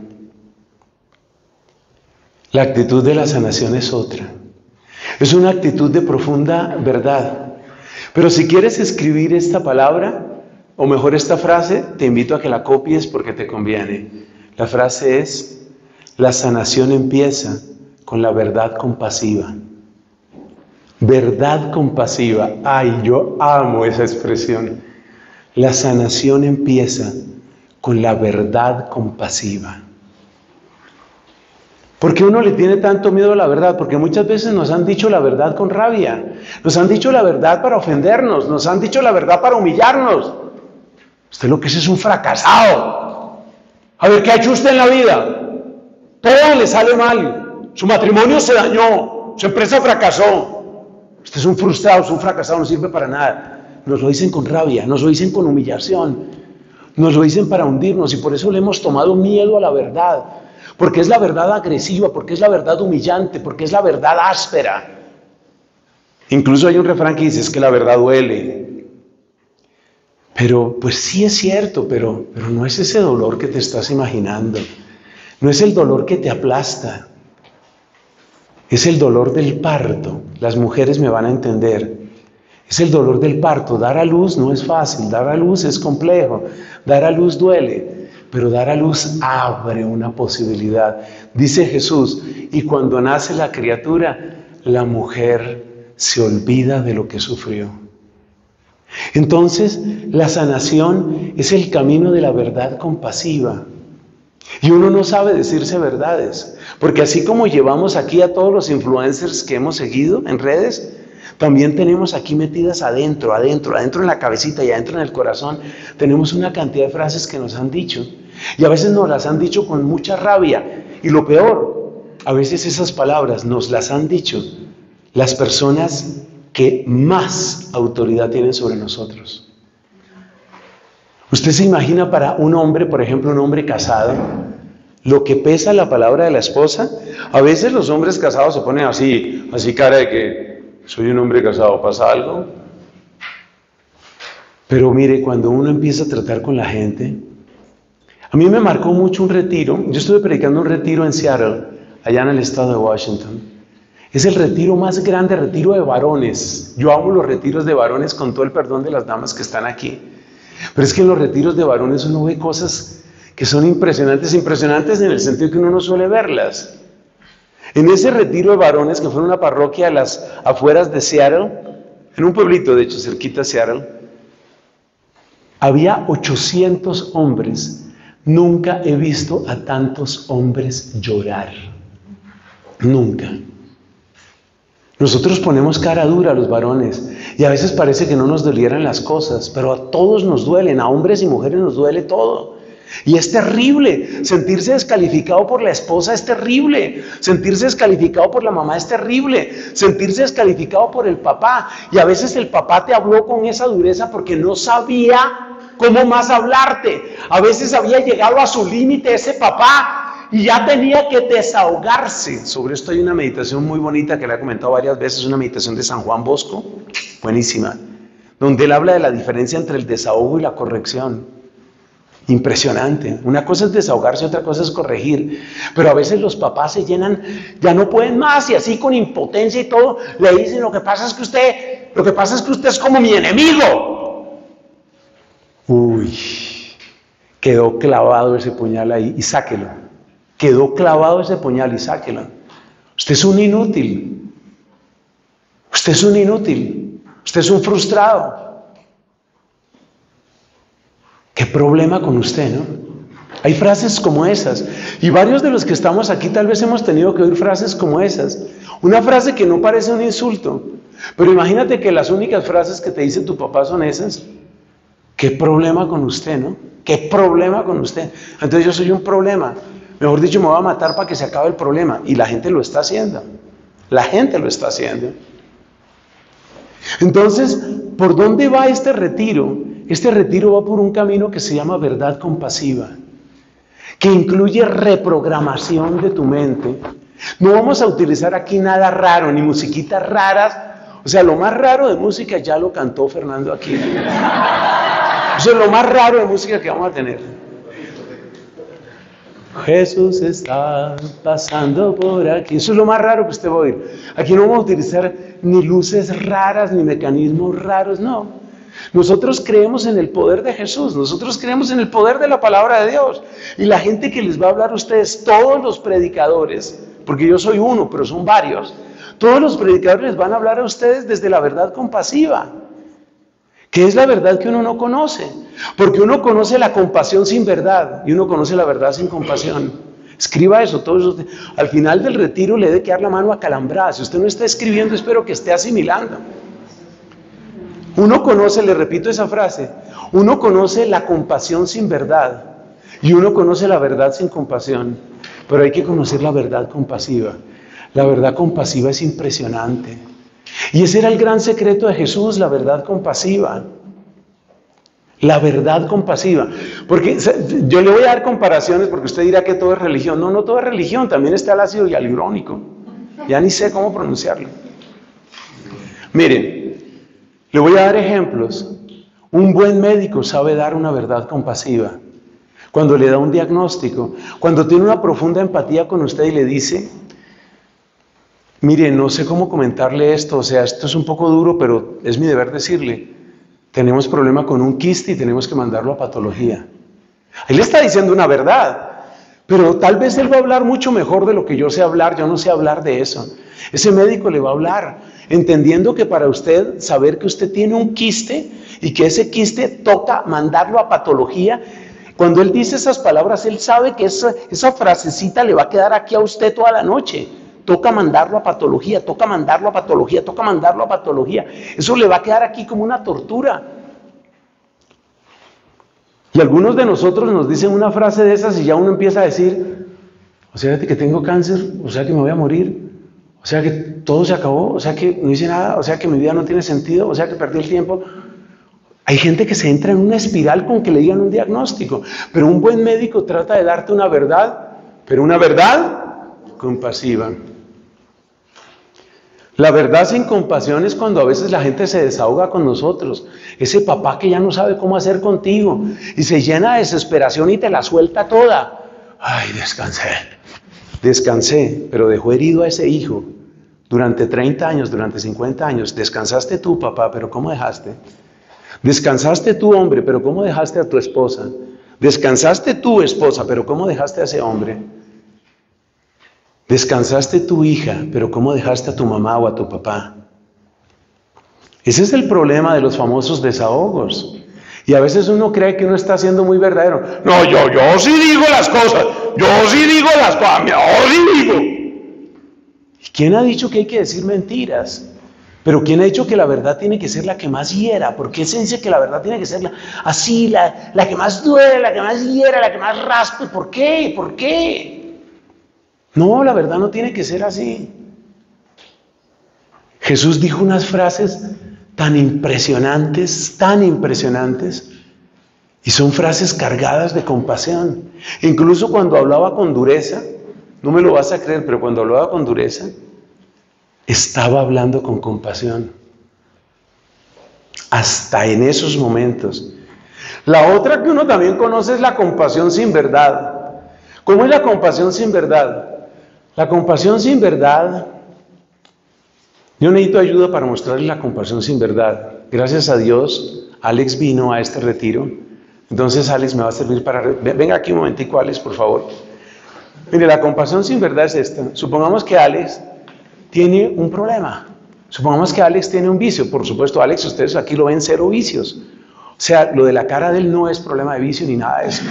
S1: La actitud de la sanación es otra. Es una actitud de profunda verdad. Pero si quieres escribir esta palabra, o mejor esta frase, te invito a que la copies porque te conviene. La frase es, la sanación empieza con la verdad compasiva. Verdad compasiva. Ay, yo amo esa expresión. La sanación empieza con la verdad compasiva. ¿Por qué uno le tiene tanto miedo a la verdad? Porque muchas veces nos han dicho la verdad con rabia. Nos han dicho la verdad para ofendernos. Nos han dicho la verdad para humillarnos. Usted lo que es un fracasado. A ver, ¿qué ha hecho usted en la vida? Todo le sale mal. Su matrimonio se dañó. Su empresa fracasó. Usted es un frustrado, es un fracasado, no sirve para nada. Nos lo dicen con rabia, nos lo dicen con humillación. Nos lo dicen para hundirnos y por eso le hemos tomado miedo a la verdad. Porque es la verdad agresiva, porque es la verdad humillante, porque es la verdad áspera. Incluso hay un refrán que dice, es que la verdad duele. Pero, pues sí es cierto, pero no es ese dolor que te estás imaginando. No es el dolor que te aplasta. Es el dolor del parto. Las mujeres me van a entender. Es el dolor del parto. Dar a luz no es fácil, dar a luz es complejo. Dar a luz duele, pero dar a luz abre una posibilidad. Dice Jesús, y cuando nace la criatura, la mujer se olvida de lo que sufrió. Entonces, la sanación es el camino de la verdad compasiva. Y uno no sabe decirse verdades, porque así como llevamos aquí a todos los influencers que hemos seguido en redes, también tenemos aquí metidas adentro en la cabecita y adentro en el corazón, tenemos una cantidad de frases que nos han dicho. Y a veces nos las han dicho con mucha rabia. Y lo peor, a veces esas palabras nos las han dicho las personas que más autoridad tienen sobre nosotros. Usted se imagina para un hombre, por ejemplo, un hombre casado, lo que pesa la palabra de la esposa. A veces los hombres casados se ponen así cara de que soy un hombre casado, ¿pasa algo? Pero mire, cuando uno empieza a tratar con la gente, a mí me marcó mucho un retiro. Yo estuve predicando un retiro en Seattle, allá en el estado de Washington. Es el retiro más grande, retiro de varones. Yo amo los retiros de varones con todo el perdón de las damas que están aquí. Pero es que en los retiros de varones uno ve cosas que son impresionantes en el sentido que uno no suele verlas. En ese retiro de varones, que fue en una parroquia a las afueras de Seattle, en un pueblito de hecho cerquita de Seattle, había 800 hombres. Nunca he visto a tantos hombres llorar. Nunca. Nosotros ponemos cara dura a los varones y a veces parece que no nos dolieran las cosas, pero a todos nos duelen, a hombres y mujeres nos duele todo. Y es terrible, sentirse descalificado por la esposa es terrible, sentirse descalificado por la mamá es terrible, sentirse descalificado por el papá. Y a veces el papá te habló con esa dureza porque no sabía cómo más hablarte. A veces había llegado a su límite ese papá y ya tenía que desahogarse. Sobre esto hay una meditación muy bonita que le he comentado varias veces, una meditación de San Juan Bosco, buenísima, donde él habla de la diferencia entre el desahogo y la corrección. Impresionante. Una cosa es desahogarse, otra cosa es corregir. Pero a veces los papás se llenan, ya no pueden más y así con impotencia y todo, le dicen lo que pasa es que usted es como mi enemigo. Uy, quedó clavado ese puñal ahí y sáquelo. Quedó clavado ese puñal y sáquelo. Usted es un inútil. Usted es un inútil. Usted es un frustrado. ¿Qué problema con usted, no? Hay frases como esas. Y varios de los que estamos aquí tal vez hemos tenido que oír frases como esas. Una frase que no parece un insulto. Pero imagínate que las únicas frases que te dice tu papá son esas. ¿Qué problema con usted, no? ¿Qué problema con usted? Entonces yo soy un problema. Mejor dicho, me voy a matar para que se acabe el problema. Y la gente lo está haciendo. La gente lo está haciendo. Entonces, ¿por dónde va este retiro? Este retiro va por un camino que se llama verdad compasiva, que incluye reprogramación de tu mente, No vamos a utilizar aquí nada raro, ni musiquitas raras. O sea, lo más raro de música ya lo cantó Fernando aquí. Eso es lo más raro de música que vamos a tener. Jesús está pasando por aquí. Eso es lo más raro que usted va a oír. Aquí no vamos a utilizar ni luces raras, ni mecanismos raros, no. Nosotros creemos en el poder de Jesús, nosotros creemos en el poder de la palabra de Dios. Y la gente que les va a hablar a ustedes, todos los predicadores, porque yo soy uno, pero son varios, todos los predicadores les van a hablar a ustedes desde la verdad compasiva, que es la verdad que uno no conoce, porque uno conoce la compasión sin verdad y uno conoce la verdad sin compasión. Escriba eso, todo eso. Al final del retiro le debe quedar la mano acalambrada. Si usted no está escribiendo, espero que esté asimilando. Uno conoce, le repito esa frase, uno conoce la compasión sin verdad y uno conoce la verdad sin compasión, pero hay que conocer la verdad compasiva. La verdad compasiva es impresionante. Y ese era el gran secreto de Jesús, la verdad compasiva. La verdad compasiva. Porque yo le voy a dar comparaciones porque usted dirá que todo es religión. No, no todo es religión, también está el ácido hialurónico. Ya ni sé cómo pronunciarlo. Miren, le voy a dar ejemplos. Un buen médico sabe dar una verdad compasiva. Cuando le da un diagnóstico, cuando tiene una profunda empatía con usted y le dice: mire, no sé cómo comentarle esto, o sea, esto es un poco duro, pero es mi deber decirle, tenemos problema con un quiste y tenemos que mandarlo a patología. Él está diciendo una verdad, pero tal vez él va a hablar mucho mejor de lo que yo sé hablar, yo no sé hablar de eso. Ese médico le va a hablar, entendiendo que para usted, saber que usted tiene un quiste y que ese quiste toca mandarlo a patología. Cuando él dice esas palabras, él sabe que esa frasecita le va a quedar aquí a usted toda la noche. Toca mandarlo a patología, toca mandarlo a patología, toca mandarlo a patología. Eso le va a quedar aquí como una tortura. Y algunos de nosotros nos dicen una frase de esas y ya uno empieza a decir: o sea que tengo cáncer, o sea que me voy a morir, o sea que todo se acabó, o sea que no hice nada, o sea que mi vida no tiene sentido, o sea que perdí el tiempo. Hay gente que se entra en una espiral con que le digan un diagnóstico, pero un buen médico trata de darte una verdad, pero una verdad compasiva. La verdad sin compasión es cuando a veces la gente se desahoga con nosotros. Ese papá que ya no sabe cómo hacer contigo y se llena de desesperación y te la suelta toda. Ay, descansé, pero dejó herido a ese hijo durante 30 años, durante 50 años. Descansaste tú, papá, pero ¿cómo dejaste? Descansaste tú, hombre, pero ¿cómo dejaste a tu esposa? Descansaste tú, esposa, pero ¿cómo dejaste a ese hombre? Descansaste tu hija, pero ¿cómo dejaste a tu mamá o a tu papá? Ese es el problema de los famosos desahogos. Y a veces uno cree que uno está siendo muy verdadero. No, yo sí digo las cosas. Yo sí digo las cosas. Yo sí digo. ¿Y quién ha dicho que hay que decir mentiras? Pero ¿quién ha dicho que la verdad tiene que ser la que más hiera? ¿Por qué se dice que la verdad tiene que ser la que más duele, la que más hiera, la que más raspe? ¿Por qué? ¿Por qué? No, la verdad no tiene que ser así. Jesús dijo unas frases tan impresionantes, y son frases cargadas de compasión. Incluso cuando hablaba con dureza, no me lo vas a creer, pero cuando hablaba con dureza, estaba hablando con compasión. Hasta en esos momentos. La otra que uno también conoce es la compasión sin verdad. ¿Cómo es la compasión sin verdad? La compasión sin verdad, yo necesito ayuda para mostrarles la compasión sin verdad. Gracias a Dios, Alex vino a este retiro. Entonces Alex me va a servir para... Venga aquí un momentico, Alex, por favor. Mire, la compasión sin verdad es esta. Supongamos que Alex tiene un problema. Supongamos que Alex tiene un vicio. Por supuesto, Alex, ustedes aquí lo ven 0 vicios. O sea, lo de la cara de él no es problema de vicio ni nada de eso.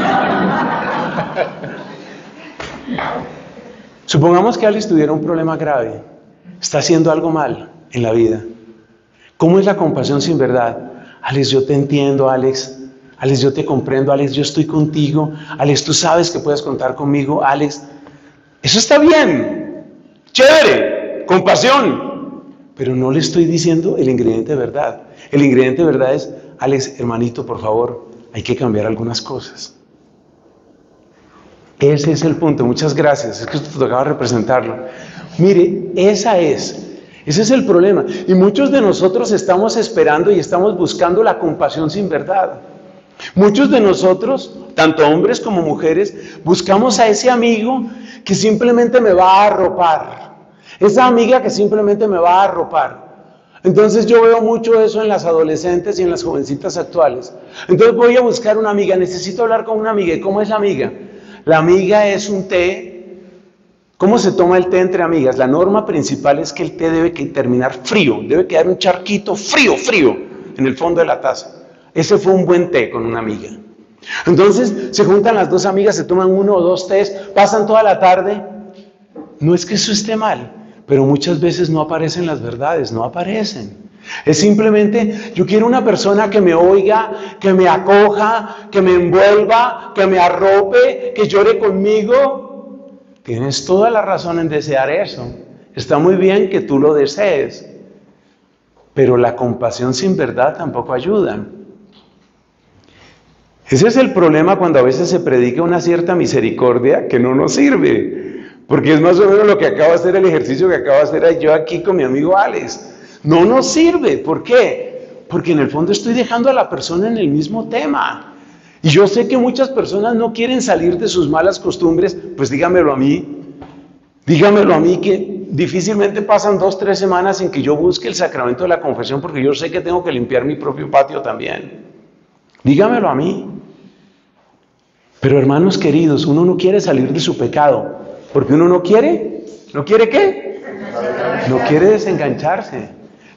S1: Supongamos que Alex tuviera un problema grave, está haciendo algo mal en la vida. ¿Cómo es la compasión sin verdad? Alex, yo te entiendo, Alex, yo te comprendo, Alex, yo estoy contigo, Alex, tú sabes que puedes contar conmigo, Alex, eso está bien, chévere, compasión, pero no le estoy diciendo el ingrediente de verdad. El ingrediente de verdad es: Alex, hermanito, por favor, hay que cambiar algunas cosas. Ese es el punto. Muchas gracias. Es que esto te tocaba representarlo. Mire, ese es el problema. Y muchos de nosotros estamos esperando y estamos buscando la compasión sin verdad. Muchos de nosotros, tanto hombres como mujeres, buscamos a ese amigo que simplemente me va a arropar. Esa amiga que simplemente me va a arropar. Entonces yo veo mucho eso en las adolescentes y en las jovencitas actuales. Entonces voy a buscar una amiga, necesito hablar con una amiga. ¿Y cómo es la amiga? La amiga es un té. ¿Cómo se toma el té entre amigas? La norma principal es que el té debe terminar frío, debe quedar un charquito frío en el fondo de la taza. Ese fue un buen té con una amiga. Entonces se juntan las dos amigas, se toman 1 o 2 tés, pasan toda la tarde. No es que eso esté mal, pero muchas veces no aparecen las verdades, no aparecen. Es simplemente, yo quiero una persona que me oiga, que me acoja, que me envuelva, que me arrope, que llore conmigo. Tienes toda la razón en desear eso. Está muy bien que tú lo desees, pero la compasión sin verdad tampoco ayuda. Ese es el problema cuando a veces se predica una cierta misericordia que no nos sirve, porque es más o menos lo que acabo de hacer, el ejercicio que acabo de hacer yo aquí con mi amigo Alex. No nos sirve. ¿Por qué? Porque en el fondo estoy dejando a la persona en el mismo tema. Y yo sé que muchas personas no quieren salir de sus malas costumbres, pues dígamelo a mí que difícilmente pasan 2 o 3 semanas sin que yo busque el sacramento de la confesión, porque yo sé que tengo que limpiar mi propio patio también. Dígamelo a mí. Pero hermanos queridos, uno no quiere salir de su pecado, porque uno ¿no quiere qué? No quiere desengancharse.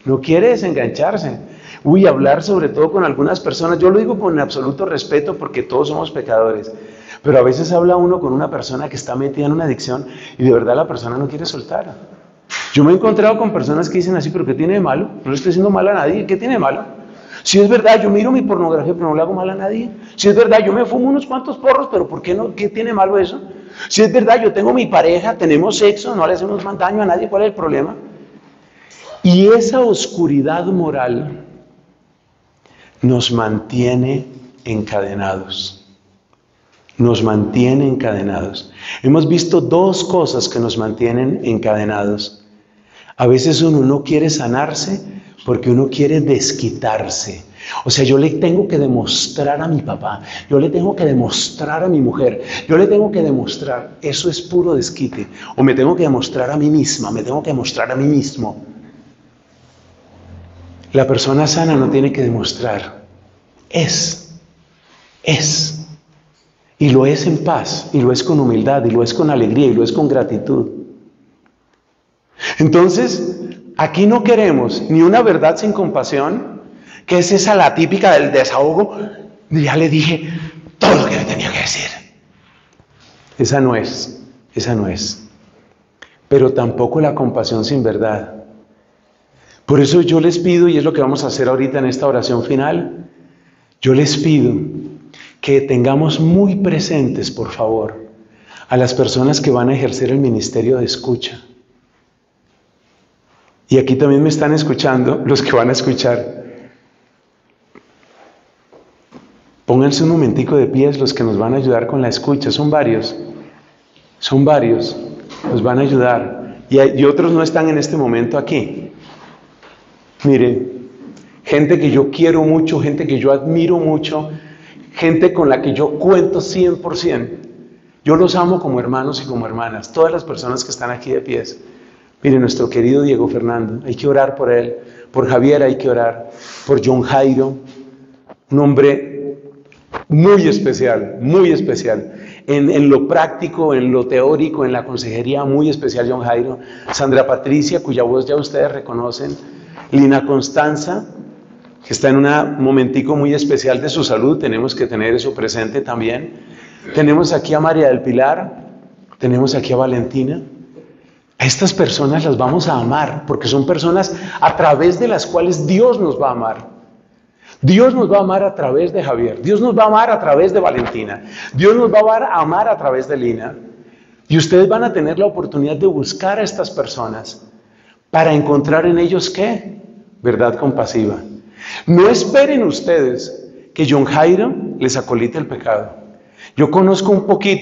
S1: Uy, hablar sobre todo con algunas personas, yo lo digo con absoluto respeto porque todos somos pecadores, pero a veces habla uno con una persona que está metida en una adicción y de verdad la persona no quiere soltar. Yo me he encontrado con personas que dicen así, pero ¿qué tiene de malo? No le estoy haciendo mal a nadie, ¿qué tiene de malo? Si es verdad, yo miro mi pornografía, pero no le hago mal a nadie. Si es verdad, yo me fumo unos cuantos porros, pero ¿por qué no? ¿Qué tiene malo eso? Si es verdad, yo tengo mi pareja, tenemos sexo, no le hacemos mal daño a nadie, ¿cuál es el problema? Y esa oscuridad moral nos mantiene encadenados. Hemos visto 2 cosas que nos mantienen encadenados. A veces uno no quiere sanarse porque uno quiere desquitarse. O sea, yo le tengo que demostrar a mi papá, yo le tengo que demostrar a mi mujer, yo le tengo que demostrar. Eso es puro desquite. O me tengo que demostrar a mí misma, me tengo que demostrar a mí mismo. La persona sana no tiene que demostrar. Es. Y lo es en paz, y lo es con humildad, y lo es con alegría, y lo es con gratitud. Entonces, aquí no queremos ni una verdad sin compasión, que es esa la típica del desahogo. Ya le dije todo lo que le tenía que decir. Esa no es. Pero tampoco la compasión sin verdad. Por eso yo les pido, y es lo que vamos a hacer ahorita en esta oración final, yo les pido que tengamos muy presentes, por favor, a las personas que van a ejercer el ministerio de escucha. Y aquí también me están escuchando los que van a escuchar. Pónganse un momentico de pies los que nos van a ayudar con la escucha. Son varios, nos van a ayudar. Y otros no están en este momento aquí. Mire, gente que yo quiero mucho, gente que yo admiro mucho, gente con la que yo cuento 100%. Yo los amo como hermanos y como hermanas, todas las personas que están aquí de pies. Mire, nuestro querido Diego Fernando, hay que orar por él. Por Javier hay que orar. Por John Jairo, un hombre muy especial, muy especial. En lo práctico, en lo teórico, en la consejería, muy especial John Jairo. Sandra Patricia, cuya voz ya ustedes reconocen. Lina Constanza, que está en un momentico muy especial de su salud, tenemos que tener eso presente también. Tenemos aquí a María del Pilar, tenemos aquí a Valentina. A estas personas las vamos a amar, porque son personas a través de las cuales Dios nos va a amar. Dios nos va a amar a través de Javier, Dios nos va a amar a través de Valentina, Dios nos va a amar a través de Lina. Y ustedes van a tener la oportunidad de buscar a estas personas para encontrar en ellos, ¿qué? Verdad compasiva. No esperen ustedes que John Jairo les acolite el pecado. Yo conozco un poquito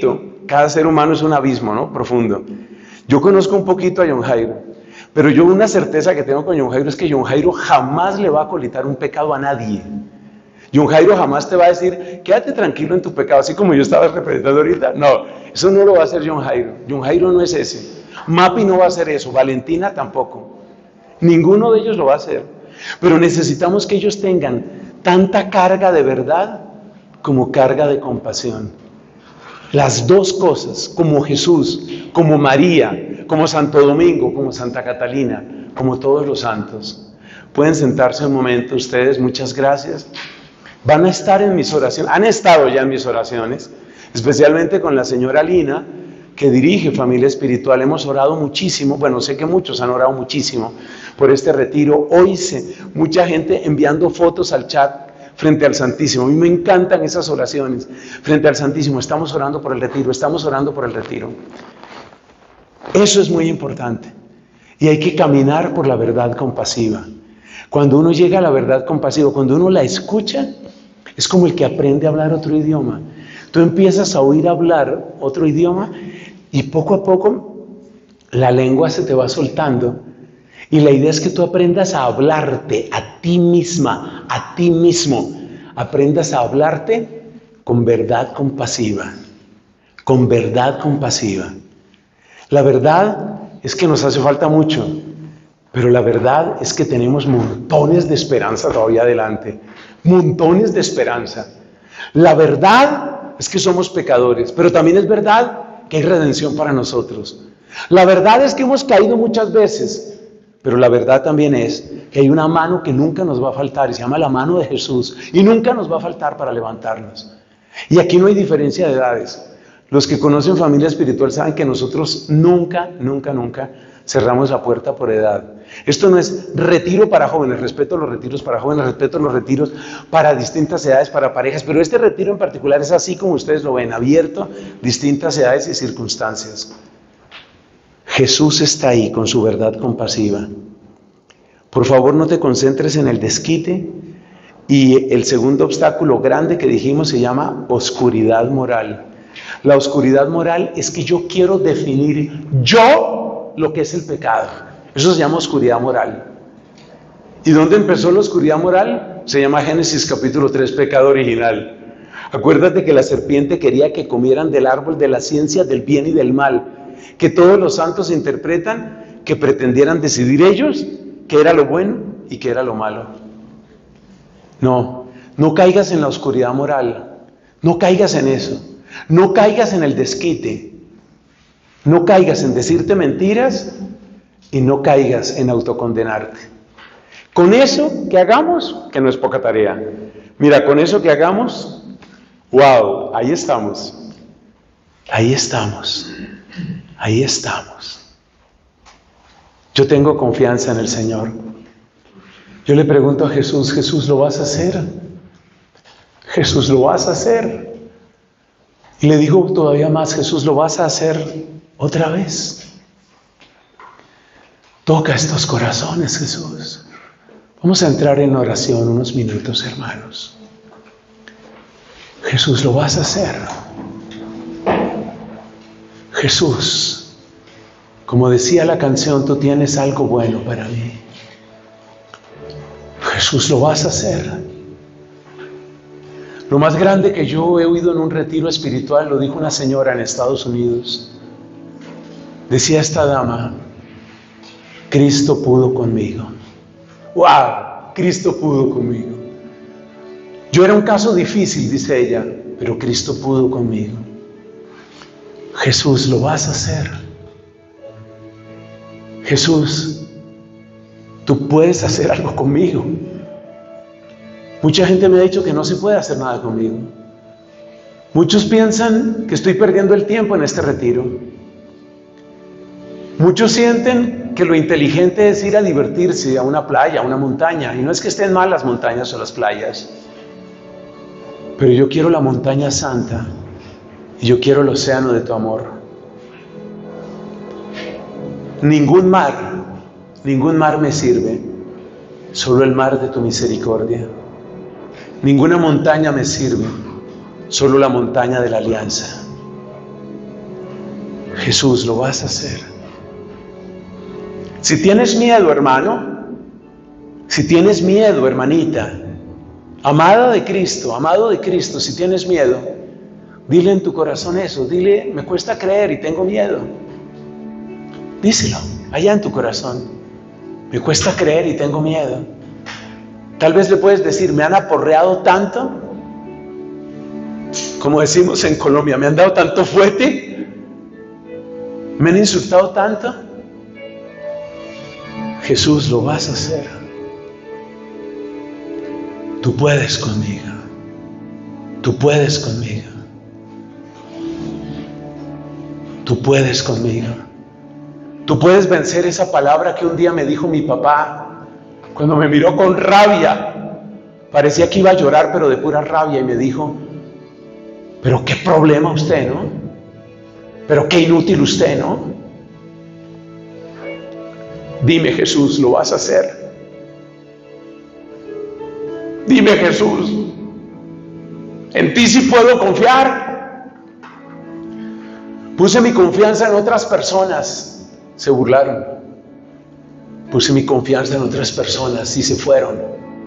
S1: cada ser humano es un abismo, ¿no? Profundo. Yo conozco un poquito a John Jairo, pero yo una certeza que tengo con John Jairo es que John Jairo jamás le va a colitar un pecado a nadie. John Jairo jamás te va a decir, quédate tranquilo en tu pecado, así como yo estaba representando ahorita. No, eso no lo va a hacer John Jairo. John Jairo no es ese. Mapi no va a hacer eso, Valentina tampoco. Ninguno de ellos lo va a hacer. Pero necesitamos que ellos tengan tanta carga de verdad como carga de compasión. Las dos cosas, como Jesús, como María, como Santo Domingo, como Santa Catalina, como todos los santos. Pueden sentarse un momento ustedes, muchas gracias. Van a estar en mis oraciones, han estado ya en mis oraciones, especialmente con la señora Lina, que dirige Familia Espiritual. Hemos orado muchísimo, bueno, sé que muchos han orado muchísimo por este retiro. Hoy mucha gente enviando fotos al chat frente al Santísimo. A mí me encantan esas oraciones frente al Santísimo. Estamos orando por el retiro, estamos orando por el retiro. Eso es muy importante. Y hay que caminar por la verdad compasiva. Cuando uno llega a la verdad compasiva, cuando uno la escucha, es como el que aprende a hablar otro idioma. Tú empiezas a oír hablar otro idioma y poco a poco la lengua se te va soltando. Y la idea es que tú aprendas a hablarte a ti misma, a ti mismo. Aprendas a hablarte con verdad compasiva. Con verdad compasiva. La verdad es que nos hace falta mucho, pero la verdad es que tenemos montones de esperanza todavía adelante. Montones de esperanza. La verdad es que somos pecadores, pero también es verdad que hay redención para nosotros. La verdad es que hemos caído muchas veces, pero la verdad también es que hay una mano que nunca nos va a faltar y se llama la mano de Jesús y nunca nos va a faltar para levantarnos. Y aquí no hay diferencia de edades. Los que conocen Familia Espiritual saben que nosotros nunca cerramos la puerta por edad. Esto no es retiro para jóvenes, respeto los retiros para jóvenes, respeto los retiros para distintas edades, para parejas, pero este retiro en particular es así como ustedes lo ven, abierto, distintas edades y circunstancias. Jesús está ahí con su verdad compasiva. Por favor, no te concentres en el desquite. Y el segundo obstáculo grande que dijimos se llama oscuridad moral. La oscuridad moral es que yo quiero definir yo lo que es el pecado. Eso se llama oscuridad moral. ¿Y dónde empezó la oscuridad moral? Se llama Génesis capítulo 3, pecado original. Acuérdate que la serpiente quería que comieran del árbol de la ciencia del bien y del mal, que todos los santos interpretan que pretendieran decidir ellos qué era lo bueno y qué era lo malo. No caigas en la oscuridad moral, no caigas en eso, no caigas en el desquite, no caigas en decirte mentiras y no caigas en autocondenarte. Con eso que hagamos, que no es poca tarea, mira, con eso que hagamos, wow, ahí estamos, ahí estamos, ahí estamos. Yo tengo confianza en el Señor. Yo le pregunto a Jesús, Jesús, ¿lo vas a hacer? Jesús, ¿lo vas a hacer? Y le digo todavía más, Jesús, ¿lo vas a hacer otra vez? Toca estos corazones, Jesús. Vamos a entrar en oración unos minutos, hermanos. Jesús, ¿lo vas a hacer? Jesús, como decía la canción, tú tienes algo bueno para mí. Jesús, lo vas a hacer. Lo más grande que yo he oído en un retiro espiritual lo dijo una señora en Estados Unidos. Decía esta dama, Cristo pudo conmigo. ¡Wow! Cristo pudo conmigo. Yo era un caso difícil, dice ella, pero Cristo pudo conmigo. Jesús, lo vas a hacer. Jesús, tú puedes hacer algo conmigo. Mucha gente me ha dicho que no se puede hacer nada conmigo. Muchos piensan que estoy perdiendo el tiempo en este retiro. Muchos sienten que lo inteligente es ir a divertirse a una playa, a una montaña. Y no es que estén mal las montañas o las playas. Pero yo quiero la montaña santa. Y yo quiero el océano de tu amor. Ningún mar me sirve. Solo el mar de tu misericordia. Ninguna montaña me sirve, solo la montaña de la alianza. Jesús, lo vas a hacer. Si tienes miedo, hermano, si tienes miedo, hermanita, amada de Cristo, amado de Cristo, si tienes miedo, dile en tu corazón eso, dile, me cuesta creer y tengo miedo. Díselo, allá en tu corazón, me cuesta creer y tengo miedo. Tal vez le puedes decir, me han aporreado tanto, como decimos en Colombia, me han dado tanto fuete, me han insultado tanto. Jesús, lo vas a hacer. Tú puedes conmigo. Tú puedes conmigo. Tú puedes conmigo. Tú puedes vencer esa palabra que un día me dijo mi papá cuando me miró con rabia. Parecía que iba a llorar, pero de pura rabia, y me dijo, pero qué problema usted, ¿no? Pero qué inútil usted, ¿no? Dime, Jesús, lo vas a hacer. Dime, Jesús, en ti sí puedo confiar. Puse mi confianza en otras personas, se burlaron. Puse mi confianza en otras personas y se fueron.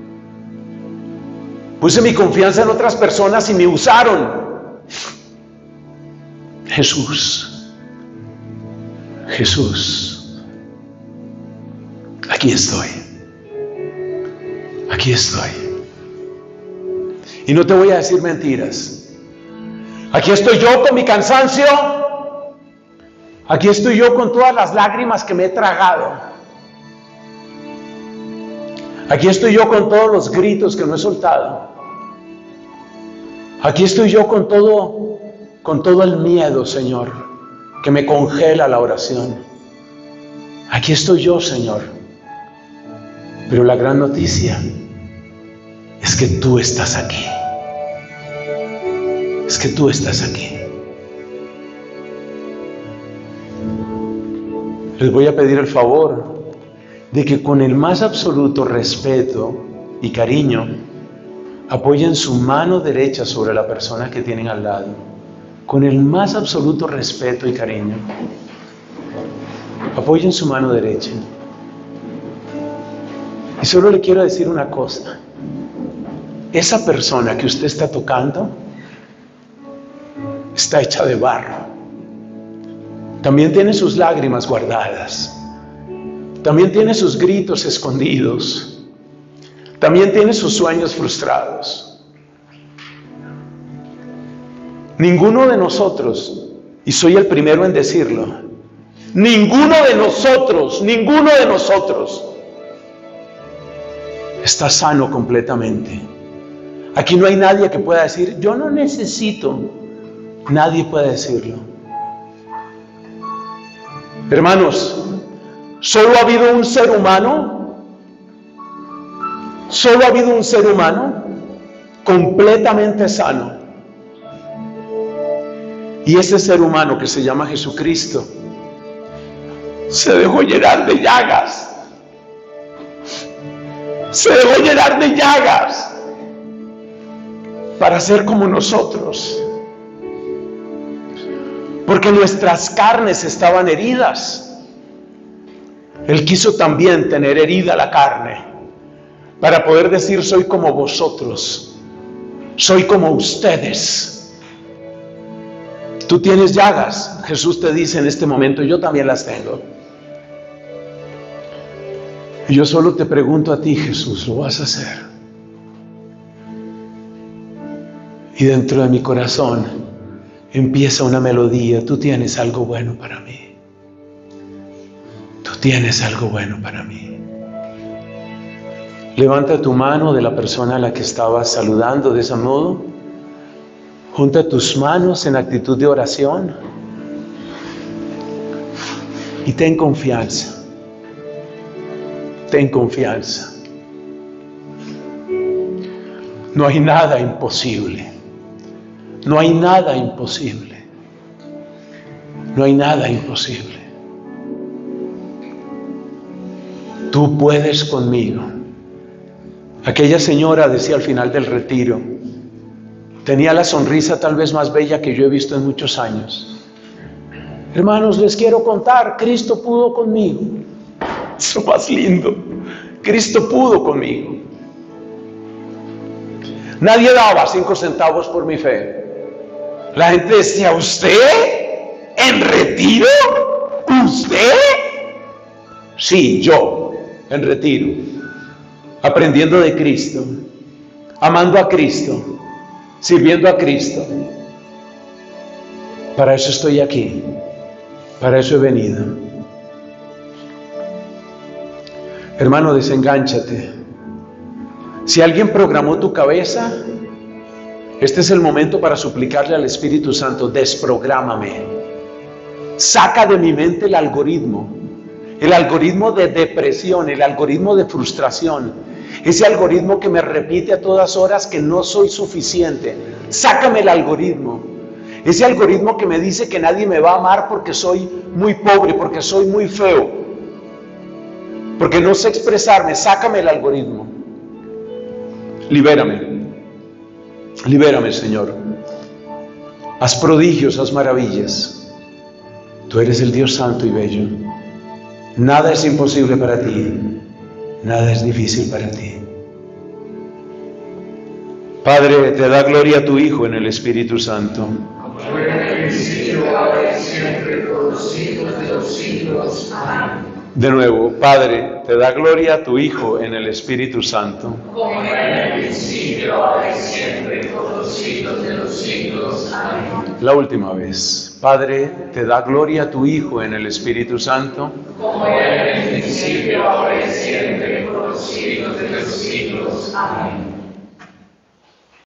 S1: Puse mi confianza en otras personas y me usaron. Jesús, Jesús, aquí estoy. Aquí estoy. Y no te voy a decir mentiras. Aquí estoy yo con mi cansancio. Aquí estoy yo con todas las lágrimas que me he tragado. Aquí estoy yo con todos los gritos que no he soltado. Aquí estoy yo con todo el miedo, Señor, que me congela la oración. Aquí estoy yo, Señor. Pero la gran noticia es que tú estás aquí. Es que tú estás aquí. Les voy a pedir el favor de que con el más absoluto respeto y cariño apoyen su mano derecha sobre la persona que tienen al lado. Con el más absoluto respeto y cariño. Apoyen su mano derecha. Y solo le quiero decir una cosa. Esa persona que usted está tocando está hecha de barro. También tiene sus lágrimas guardadas. También tiene sus gritos escondidos. También tiene sus sueños frustrados. Ninguno de nosotros, y soy el primero en decirlo, ninguno de nosotros está sano completamente. Aquí no hay nadie que pueda decir, yo no necesito. Nadie puede decirlo. Hermanos, solo ha habido un ser humano, completamente sano. Y ese ser humano que se llama Jesucristo se dejó llenar de llagas. Se dejó llenar de llagas para ser como nosotros. Porque nuestras carnes estaban heridas. Él quiso también tener herida la carne para poder decir, soy como vosotros, soy como ustedes. Tú tienes llagas, Jesús te dice en este momento, yo también las tengo. Y yo solo te pregunto a ti, Jesús, ¿lo vas a hacer? Y dentro de mi corazón empieza una melodía, tú tienes algo bueno para mí. Tú tienes algo bueno para mí. Levanta tu mano de la persona a la que estabas saludando de ese modo. Junta tus manos en actitud de oración. Y ten confianza. Ten confianza. No hay nada imposible. No hay nada imposible. No hay nada imposible. Tú puedes conmigo. Aquella señora decía al final del retiro, tenía la sonrisa tal vez más bella que yo he visto en muchos años.
S2: Hermanos, les quiero contar, Cristo pudo conmigo.
S1: Eso más lindo. Cristo pudo conmigo.
S2: Nadie daba 5 centavos por mi fe.
S1: La gente decía, ¿usted? ¿En retiro? ¿Usted?
S2: Sí, yo, en retiro, aprendiendo de Cristo, amando a Cristo, sirviendo a Cristo. Para eso estoy aquí, para eso he venido. Hermano, desengánchate. Si alguien programó tu cabeza, este es el momento para suplicarle al Espíritu Santo, desprográmame. Saca de mi mente el algoritmo de depresión, el algoritmo de frustración, ese algoritmo que me repite a todas horas que no soy suficiente. Sácame el algoritmo, ese algoritmo que me dice que nadie me va a amar porque soy muy pobre, porque soy muy feo, porque no sé expresarme. Sácame el algoritmo. Libérame, libérame, Señor. Haz prodigios, haz maravillas. Tú eres el Dios santo y bello. Nada es imposible para ti, nada es difícil para ti.
S1: Padre, te da gloria a tu Hijo en el Espíritu Santo.
S3: Como en el principio, ahora y siempre, por los siglos de los siglos. Amén.
S1: De nuevo, Padre, te da gloria a tu Hijo en el Espíritu Santo.
S3: Como en el principio, ahora y siempre, por los siglos de los siglos. Amén.
S1: La última vez. Padre, te da gloria a tu Hijo en el Espíritu Santo.
S3: Como en el principio, ahora y siempre, por los siglos de los siglos. Amén.